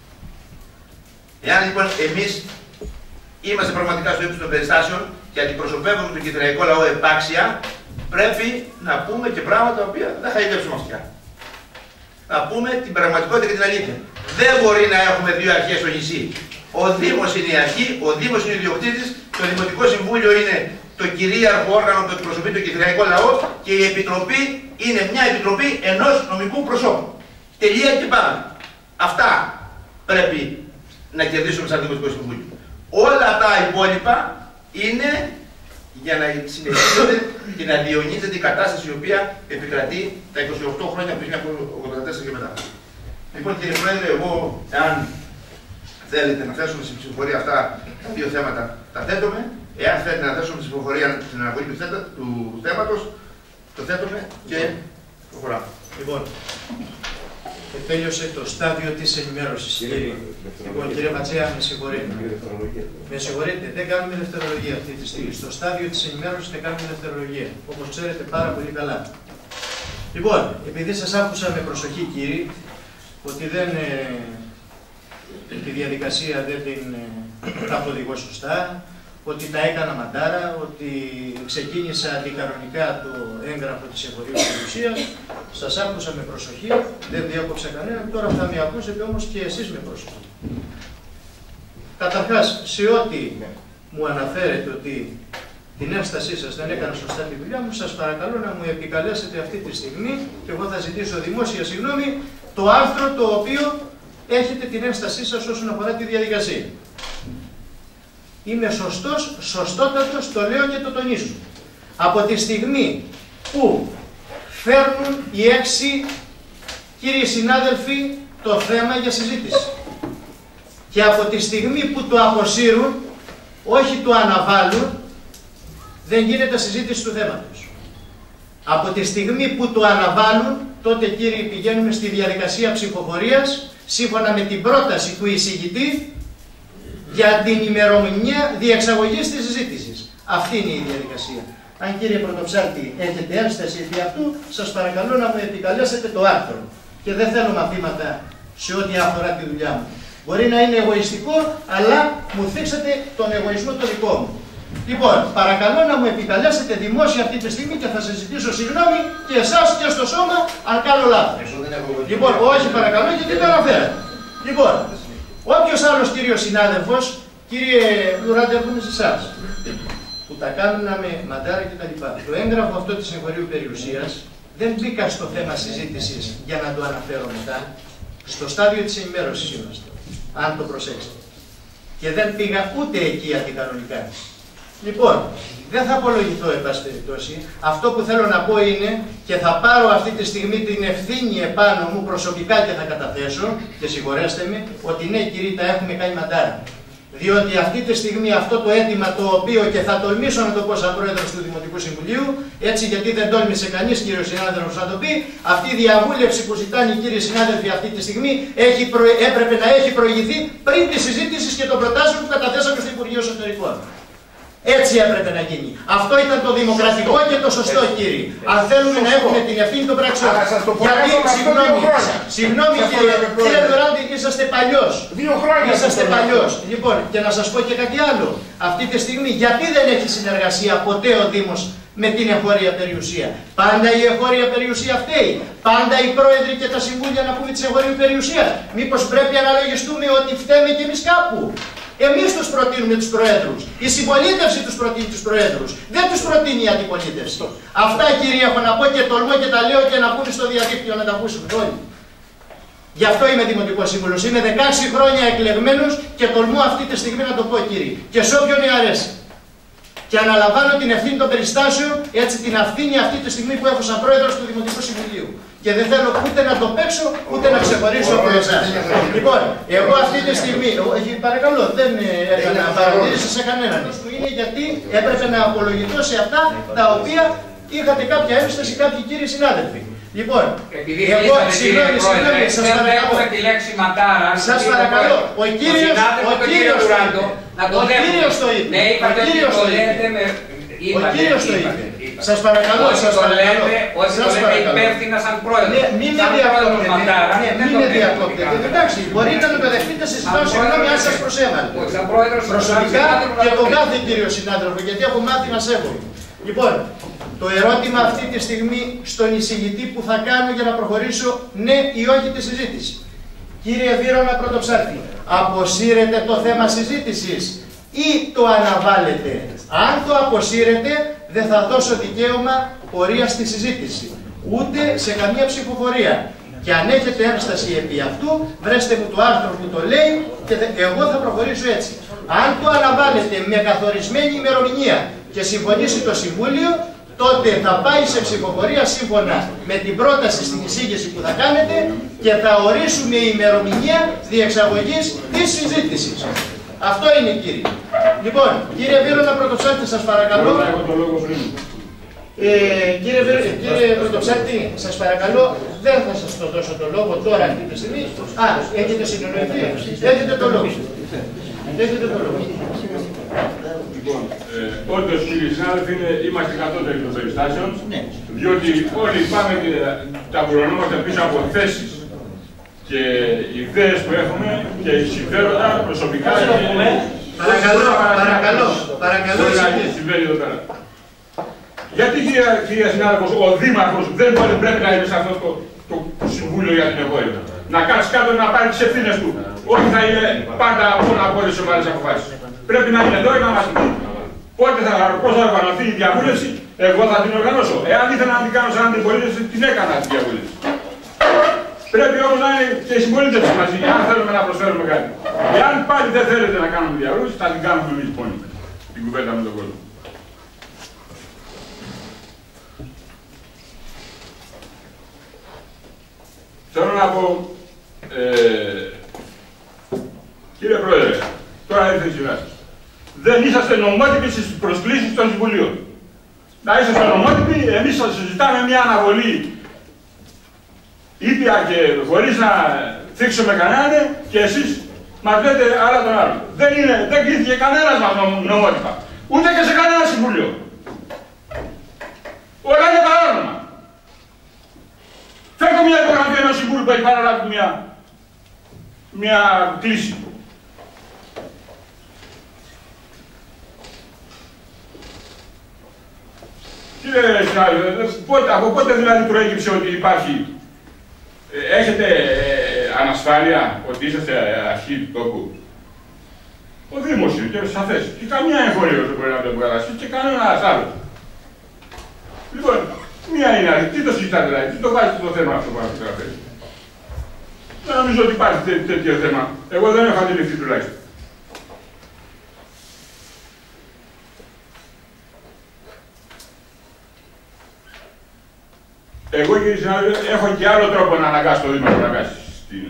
Εάν λοιπόν εμείς είμαστε πραγματικά στο ύψος των περιστάσεων και αντιπροσωπεύουμε τον κυπριακό λαό επάξια, πρέπει να πούμε και πράγματα τα οποία δεν θα χαϊδέψουμε αυτιά. Να πούμε την πραγματικότητα και την αλήθεια. Δεν μπορεί να έχουμε δύο αρχές στο νησί. Ο Δήμος είναι η αρχή, ο Δήμος είναι ο ιδιοκτήτης, το Δημοτικό Συμβούλιο είναι το κυρίαρχο όργανο που εκπροσωπεί τον κυπριακό λαό και η Επιτροπή είναι μια επιτροπή ενός νομικού προσώπου. Τελεία και πάμε. Αυτά πρέπει να κερδίσουμε σαν Δημοτικό Συμβούλιο. Όλα τα υπόλοιπα είναι για να συνεχίζεται και να διαιωνίζεται η κατάσταση η οποία επικρατεί τα είκοσι οκτώ χρόνια από το χίλια εννιακόσια ογδόντα τέσσερα και μετά. Λοιπόν, κύριε Πρόεδρε, εγώ, εάν θέλετε να θέσουμε στην ψηφοφορία αυτά τα δύο θέματα, τα θέτουμε. Εάν θέλετε να θέσουμε στην ψηφοφορία την αναβολή του, θέτα, του θέματος, το θέτουμε και προχωράμε. Λοιπόν, τέλειωσε το στάδιο της ενημέρωσης. Κύριε, λοιπόν, κύριε Ματσέα, με συγχωρείτε. Με συγχωρείτε, δεν κάνουμε δευτερολογία αυτή τη στιγμή. Στο στάδιο της ενημέρωσης δεν κάνουμε δευτερολογία. Όπως ξέρετε πάρα πολύ καλά. Λοιπόν, επειδή σας άκουσα με προσοχή, κύριοι, ότι δεν, ε, τη διαδικασία δεν την ε, τα αποδηγώ σωστά, ότι τα έκανα μαντάρα, ότι ξεκίνησα αντικανονικά το έγγραφο της εγχωρίου περιουσίας. Σας άκουσα με προσοχή, δεν διάκοψα κανέναν, τώρα θα με ακούσετε όμως και εσείς με προσοχή. Καταρχάς, σε ό,τι μου αναφέρετε ότι την ένστασή σας δεν έκανα σωστά τη δουλειά μου, σας παρακαλώ να μου επικαλέσετε αυτή τη στιγμή και εγώ θα ζητήσω δημόσια συγγνώμη το άρθρο το οποίο έχετε την ένστασή σας όσον αφορά τη διαδικασία. Είμαι σωστός, σωστότατος, το λέω και το τονίζω. Από τη στιγμή που φέρνουν οι έξι κύριοι συνάδελφοι το θέμα για συζήτηση και από τη στιγμή που το αποσύρουν, όχι το αναβάλουν, δεν γίνεται συζήτηση του θέματος. Από τη στιγμή που το αναβάλουν, τότε κύριοι πηγαίνουμε στη διαδικασία ψηφοφορίας σύμφωνα με την πρόταση του εισηγητή για την ημερομηνία διεξαγωγής της συζήτησης. Αυτή είναι η διαδικασία. Αν κύριε Πρωτοψάλτη έχετε ένσταση επί αυτού, σας παρακαλώ να μου επικαλέσετε το άρθρο. Και δεν θέλω μαθήματα σε ό,τι αφορά τη δουλειά μου. Μπορεί να είναι εγωιστικό, αλλά μου θίξατε τον εγωισμό το δικό μου. Λοιπόν, παρακαλώ να μου επικαλέσετε δημόσια αυτή τη στιγμή και θα σας ζητήσω συγγνώμη και εσάς και στο σώμα αν κάνω λάθος. Λοιπόν, όχι παρακαλώ γιατί το αναφέρατε. Λοιπόν, όποιος άλλος κύριος συνάδελφος, κύριε Λουράντε, έρχομαι σε εσάς, που τα κάνουν με μαντάρα κτλ. Το έγγραφο αυτό της εγχωρίου περιουσίας δεν μπήκα στο θέμα συζήτησης για να το αναφέρω μετά. Στο στάδιο της ενημέρωσης είμαστε, αν το προσέξετε. Και δεν πήγα ούτε εκεί αντικανονικά. Λοιπόν, δεν θα απολογηθώ εν πάση περιπτώσει. Αυτό που θέλω να πω είναι και θα πάρω αυτή τη στιγμή την ευθύνη επάνω μου προσωπικά και θα καταθέσω και συγχωρέστε με ότι ναι κύριοι τα έχουμε κάνει μαντάρα. Διότι αυτή τη στιγμή αυτό το αίτημα το οποίο και θα τολμήσω να το πω σαν πρόεδρος του Δημοτικού Συμβουλίου, έτσι γιατί δεν τόλμησε κανείς κύριος συνάδελφος να το πει, αυτή η διαβούλευση που ζητάνε οι κύριοι συνάδελφοι αυτή τη στιγμή έχει προ... έπρεπε να έχει προηγηθεί πριν τη συζήτηση και των προτάσεων που καταθέσαμε στο Υπουργείο Εσωτερικών. Έτσι έπρεπε να γίνει. Αυτό ήταν το δημοκρατικό και το σωστό, κύριε. Αν θέλουμε να έχουμε την ευθύνη των πράξεων. Γιατί, συγγνώμη, συγγνώμη κύριε, κύριε Δωράντη, είσαστε παλιός. Δύο χρόνια είσαστε παλιός. Λοιπόν, και να σας πω και κάτι άλλο. Αυτή τη στιγμή, γιατί δεν έχει συνεργασία ποτέ ο Δήμος με την εγχώρια περιουσία? Πάντα η εγχώρια περιουσία φταίει. Πάντα οι πρόεδροι και τα συμβούλια να πούμε της εγχώριου περιουσίας. Μήπως πρέπει να αναλογιστούμε ότι φταίμε κι εμείς κάπου? Εμείς τους προτείνουμε τους προέδρους. Η συμπολίτευση τους προτείνει τους προέδρους. Δεν τους προτείνει η αντιπολίτευση. Αυτά, κύριε, έχω να πω και τολμώ και τα λέω και να πούμε στο διαδίκτυο να τα ακούσουν όλοι. Γι' αυτό είμαι δημοτικός σύμβουλος. Είμαι δεκαέξι χρόνια εκλεγμένος και τολμώ αυτή τη στιγμή να το πω, κύριε. Και σε όποιον αρέσει. Και αναλαμβάνω την ευθύνη των περιστάσεων, έτσι την αυθύνη αυτή τη στιγμή που έχω σαν πρόεδρος του Δημοτικού Συμβουλίου. Και δεν θέλω ούτε να το παίξω, ούτε να ξεχωρίσω από εσάς. Λοιπόν, εγώ αυτή τη στιγμή, παρακαλώ, δεν έκανα παρατήρηση σε κανέναν. Είναι γιατί έπρεπε να απολογηθώ σε αυτά τα οποία είχατε κάποια ένσταση κάποιοι κύριοι συνάδελφοι. Λοιπόν, επειδή εγώ, συγγνώμη, συγγνώμη, σας δεν παρακαλώ. έχουμε τη λέξη ματάρα. Σας παρακαλώ, ο κύριος, ο κύριος το είπε. Να το ο κύριος το είπε. Ναι, είπατε ότι το λέτε με... Ο κύριος το είπε. Σας παρακαλώ, σας παρακαλώ. Ότι το λέτε υπεύθυνα σαν πρόεδρος. Μην με διακόπτετε. Μην με διακόπτετε. Εντάξει, μπορείτε να το δεχτείτε σε συζητάω, συγγνώμη αν σας προσέβαλε. Προσωπικά και τον κάθε κύριο συνάδελφο, γιατί έχω μάθει να σέβομαι. Λοιπόν, το ερώτημα αυτή τη στιγμή στον εισηγητή που θα κάνω για να προχωρήσω ναι ή όχι τη συζήτηση. Κύριε Βύρωνα Πρωτοψάρτη, αποσύρετε το θέμα συζήτησης ή το αναβάλλετε? Αν το αποσύρετε, δεν θα δώσω δικαίωμα πορεία στη συζήτηση, ούτε σε καμία ψηφοφορία. Και αν έχετε ένσταση επί αυτού, βρέστε μου το άρθρο που το λέει και εγώ θα προχωρήσω έτσι. Αν το αναβάλλετε με καθορισμένη ημερομηνία και συμφωνήσει το Συμβούλιο, τότε θα πάει σε ψηφοφορία σύμφωνα με την πρόταση στην εισήγηση που θα κάνετε και θα ορίσουμε η ημερομηνία διεξαγωγής της συζήτησης. Αυτό είναι, κύριε. Λοιπόν, κύριε Βύρωνα Πρωτοψάρτη, σας παρακαλώ. Ε, κύριε, κύριε Πρωτοψάρτη, σας παρακαλώ, δεν θα σας το δώσω το λόγο τώρα αυτή τη στιγμή. Α, έχετε συνεννοηθεί. Έχετε το λόγο. Έχετε το λόγο. Λοιπόν, ε, όντως, κύριοι συνάδελφοι, είμαστε κατώτεροι των περιστάσεων, διότι όλοι πάμε και τα βουρωνόμαστε πίσω από θέσεις και ιδέες που έχουμε και συμφέροντα προσωπικά και... Παρακαλώ, παρακαλώ, παρακαλώ. Συμβαίνει εδώ πέρα. Γιατί, κυρία συνάδελφος, ο Δήμαρχος δεν πρέπει να είναι σε αυτό το, το, το Συμβούλιο για την εγχώρια? Να κάτσει κάτω να πάρει τις ευθύνες του. Όχι θα είναι πάντα μόνο από όλες τις ομάδες αποφάσεις. Πρέπει να είναι εδώ και να μας πει πότε θα, πώς θα οργανωθεί η διαβούλευση. Εγώ θα την οργανώσω. Εάν ήθελα να την κάνω σαν αντιπολίτευση, την έκανα την διαβούλευση. Πρέπει όμως να είναι και η συμπολίτευση μαζί, αν θέλουμε να προσφέρουμε κάτι. Εάν πάλι δεν θέλετε να κάνουμε διαβούλευση, θα την κάνουμε εμείς μόνοι. Την κουβέντα με τον κόσμο. Θέλω να πω, ε, κύριε Πρόεδρε, τώρα ήρθε η σειρά σας. Δεν είσαστε νομότυποι στις προσκλήσεις των Συμβουλίων. Να είσαστε νομότυποι, εμείς σας ζητάμε μια αναβολή ήπια και χωρίς να θίξουμε κανέναν και εσείς μας λέτε άλλα τον άλλο. Δεν είναι, δεν κλείθηκε κανένας μας νομότυπα. Ούτε και σε κανένα Συμβουλίο. Όλα είναι παράνομα. Φέρτε μια υπογραφή ενός Συμβούλου που έχει παραλάβει μια, μια κλίση. Κύριε συνάδελφε, από πότε δηλαδή προέκυψε ότι υπάρχει, ε, έχετε ε, ανασφάλεια ότι είσαστε αρχή του τόπου? Ο Δήμος είναι και σαφές. Και καμία εγχώρια δεν μπορεί να το εγκαταστήσει και κανένας άλλος. Λοιπόν, μία είναι άλλη. Τι το συζητάτε δηλαδή, τι το βάζετε το θέμα αυτό που θα φέρει? Δεν νομίζω ότι υπάρχει τέ, τέτοιο θέμα. Εγώ δεν έχω αντιληφθεί τουλάχιστον. Εγώ, κύριε συνάδελφε, έχω και άλλο τρόπο να αναγκάσω το Δήμο να αναγκάσει στην,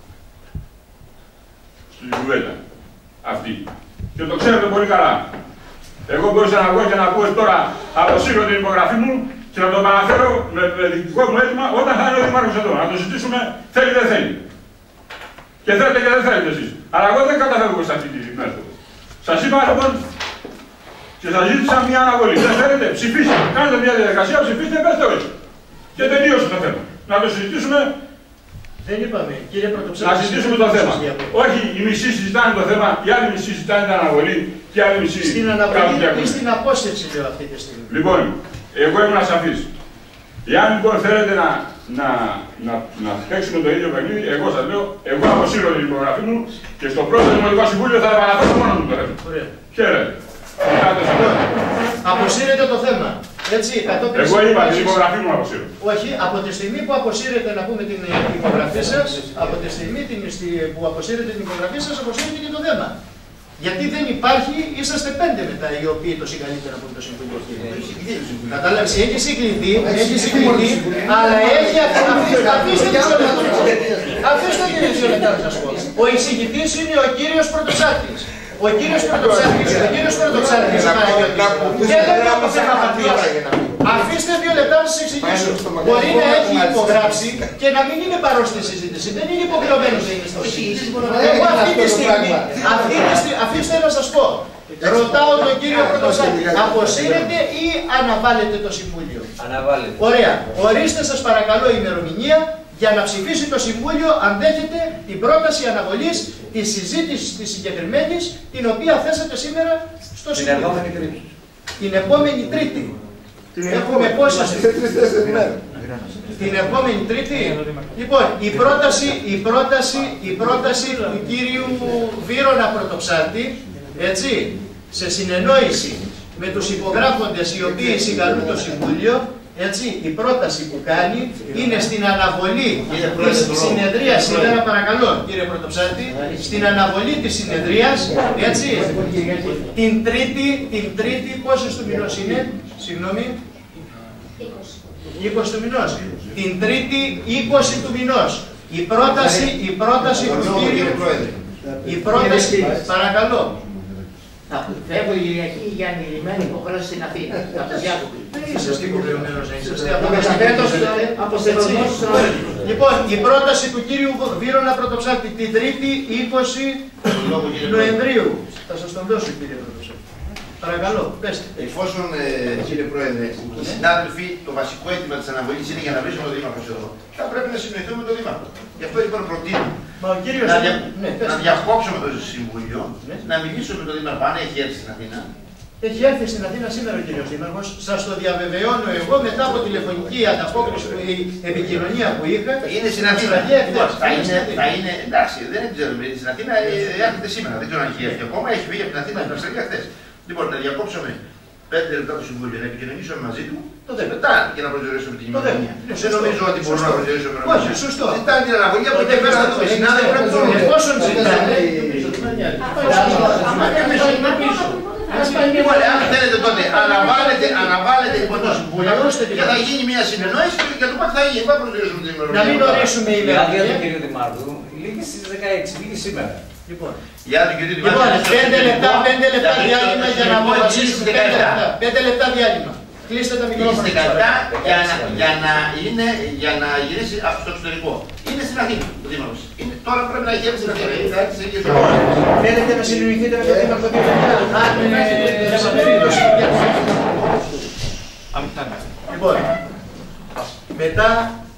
στην κουβέντα αυτή. Και το ξέρετε πολύ καλά. Εγώ μπορούσα να βγω και να πω τώρα αποσύρω την υπογραφή μου και να το επαναφέρω με, με δικό μου αίτημα όταν θα είναι ο Δήμαρχος εδώ. Να το συζητήσουμε θέλει δεν θέλει. Και θέλετε και δεν θέλετε εσείς. Αλλά εγώ δεν καταφεύγω σε αυτή τη μέθοδο. Σας είπα λοιπόν Και θα ζήτησα μια αναβολή. Δεν θέλετε, ψηφίστε. Κάνετε μια διαδικασία, ψηφίστε, πέστε όχι. Και τελείωσε το θέμα. Να το συζητήσουμε. Δεν είπαμε, κύριε Πρωτοψάλτη. Να συζητήσουμε το θέμα. Όχι, οι μισοί συζητάνε το θέμα, οι άλλοι μισοί συζητάνε την αναβολή και οι άλλοι μισοί. Στην αναβολή ή στην απόσυρση, λέω αυτή τη στιγμή. Λοιπόν, εγώ ήμουν ασαφής. Εάν λοιπόν θέλετε να, να, να, να παίξουμε το ίδιο παιχνίδι, εγώ σας λέω, εγώ αποσύρω την υπογραφή μου και στο πρώτο Δημοτικό Συμβούλιο θα επαναφέρω μόνο μου το θέμα. Χαίρετε. Αποσύρετε το θέμα. Έτσι, εγώ είπα την υπογραφή μου αποσύρω. Όχι, από τη στιγμή που αποσύρετε να πούμε την υπογραφή σας, από τη στιγμή που αποσύρετε την υπογραφή σας, αποσύρετε και το θέμα. Γιατί δεν υπάρχει, είσαστε πέντε μετά οι οποίοι το συγκαλείτε να πούμε το Συμβούλιο. Κατάλαβες, έχει συγκληθεί, έχει συγκληθεί, αλλά έχει αφήστε τις Αφήστε την δύο λεπτά να σας πω. Ο εισηγητής είναι ο κύριος Πρωτοψάλτης. Ο κύριος Πρωτοψάλτης, ο κύριος Πρωτοψάλτης, και δεν είναι το θέμα απαντίας. Αφήστε δύο λεπτά να σας εξηγήσω. Μπορεί να έχει υπογράψει και να μην είναι παρόν στη συζήτηση. Δεν είναι υποχρεωμένος να είναι στο συζήτηση. Εγώ αυτή τη στιγμή, αυτή τη στιγμή, αφήστε να σας πω. Ρωτάω τον κύριο Πρωτοψάλτη, αποσύρετε ή αναβάλλετε το Συμβούλιο? Αναβάλλετε. Ωραία. Ορίστε σας παρακαλώ ημερομηνία για να ψηφίσει το Συμβούλιο αν δέχεται την πρόταση αναβολής της συζήτησης της συγκεκριμένης, την οποία θέσατε σήμερα στο Συμβούλιο. Την επόμενη Τρίτη. Έχουμε πόσες την επόμενη Τρίτη. Λοιπόν, η πρόταση, η πρόταση, η πρόταση του κύριου Βύρωνα Πρωτοψάλτη, έτσι, σε συνεννόηση με τους υπογράφοντες οι οποίοι συγκαλούν το Συμβούλιο, έτσι, η πρόταση που κάνει είναι στην αναβολή της συνεδρίας σήμερα, παρακαλώ κύριε Πρωτοψάλτη, στην αναβολή της συνεδρίας, έτσι, την Τρίτη, την Τρίτη, πόσες του μηνός είναι, συγγνώμη, είκοσι του μηνός, την Τρίτη είκοσι του μηνός. Η πρόταση, η πρόταση του κύριου, η πρόταση, παρακαλώ. Φεύγω η Κυριακή για ανηλυμένη υποχρέωση στην Αθήνα. Από το Διάκοπη. Δεν είσαστε υποχρεωμένος να είσαστε. Λοιπόν, η πρόταση του κύριου Βύρωνα Πρωτοψάλτη την Τρίτη είκοσι Νοεμβρίου. Θα σας τον δώσω κύριε Πρωτοψάλτη. Παρακαλώ, πέστε. Εφόσον, ε, κύριε Πρόεδρε, οι συνάδελφοι, το βασικό αίτημα της αναβολής είναι για να βρίσκουν τον Δήμαρχο εδώ, θα πρέπει να συνοηθούμε με τον Δήμαρχο. Γι' αυτό λοιπόν προτείνω κύριος... να, δια... ναι, να διακόψουμε το Συμβούλιο, ναι. να μιλήσουμε με τον Δήμαρχο, αν έχει έρθει στην Αθήνα. Έχει έρθει στην Αθήνα σήμερα ο κύριος Δήμαρχος. Σας το διαβεβαιώνω εγώ μετά από τηλεφωνική ανταπόκριση, η επικοινωνία που είχα. Είναι στην Αθήνα. Θα είναι, θα είναι, εντάξει, δεν ξέρουμε. Στην Αθήνα έρχεται σήμερα. Δεν ξέρω αν έχει έρθει ακόμα. Έχει βγει από την Αθήνα την Αυστραλία χθες. Λοιπόν, να διακόψουμε πέντε λεπτά το Συμβούλιο, να επικοινωνήσουμε μαζί του, τότε μετά και να προσδιορίσουμε την ημερομηνία. Δεν νομίζω ότι μπορούμε να προσδιορίσουμε την ημερομηνία. Όχι, σωστό. Ζητάνε την αναβολή από εκεί πέρα να δούμε. Συνάδελφοι, πρέπει να δούμε. Εφόσον ζητάνε. Λοιπόν, αν θέλετε τότε, αναβάλλετε, αναβάλλετε λοιπόν το Συμβούλιο και θα γίνει μια συνεννόηση και για το πότε θα γίνει. Πάμε να προσδιορίσουμε την ημερομηνία. Να μην ορίσουμε η ημερομηνία. Για τον κύριο Δημάρχου, λίγη στις δεκαέξι, λίγη σήμερα. Λοιπόν, λοιπόν, πέντε λεπτά, πέντε λεπτά διάλειμμα για να αποφασίσουμε. Πέντε λεπτά διάλειμμα. Κλείστε τα μικρόφωνα. Για να, για, να είναι, για να γυρίσει από το εξωτερικό. Είναι στην Αθήνα ο Δήμαρχος. Τώρα πρέπει να έχει έρθει στην Αθήνα. Θέλετε να συνεννοηθείτε με τον Δήμαρχο δύο λεπτά. Λοιπόν, μετά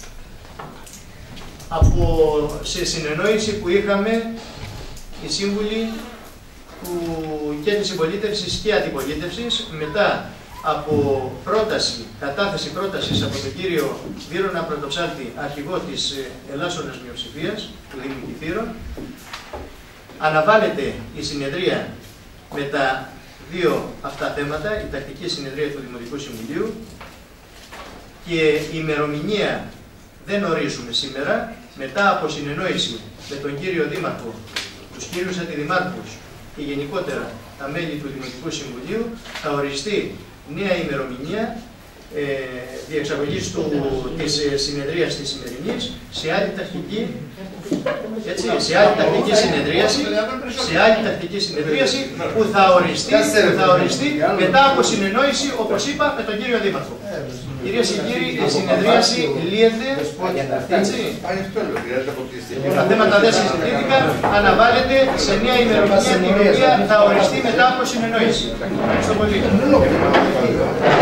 από σε συνεννόηση που είχαμε οι σύμβουλοι που και της συμπολίτευσης και αντιπολίτευσης, μετά από πρόταση, κατάθεση πρότασης από τον κύριο Βύρωνα Πρωτοψάλτη, αρχηγό της Ελλάσσονας Μειοψηφίας του Δήμου Κηφείρων, αναβάλλεται η συνεδρία με τα δύο αυτά θέματα, η τακτική συνεδρία του Δημοτικού Συμβουλίου, και η ημερομηνία δεν ορίζουμε σήμερα. Μετά από συνεννόηση με τον κύριο Δήμαρχο, τους κύριους αντιδημάρχους και γενικότερα τα μέλη του Δημοτικού Συμβουλίου, θα οριστεί νέα ημερομηνία ε, διεξαγωγής του, της ε, συνεδρίας της σημερινής σε άλλη τακτική, έτσι, σε άλλη τακτική συνεδρίαση, σε άλλη τακτική συνεδρίαση που θα οριστεί, που θα οριστεί μετά από συνεννόηση, όπως είπα, με τον κύριο Δήμαρχο. Κυρίες και κύριοι, η συνεδρίαση λύεται, έτσι. Τα θέματα δεν συζητήθηκαν, αναβάλλεται σε μια ημερομηνία την οποία θα οριστεί μετά από συνεννόηση. Ευχαριστώ πολύ.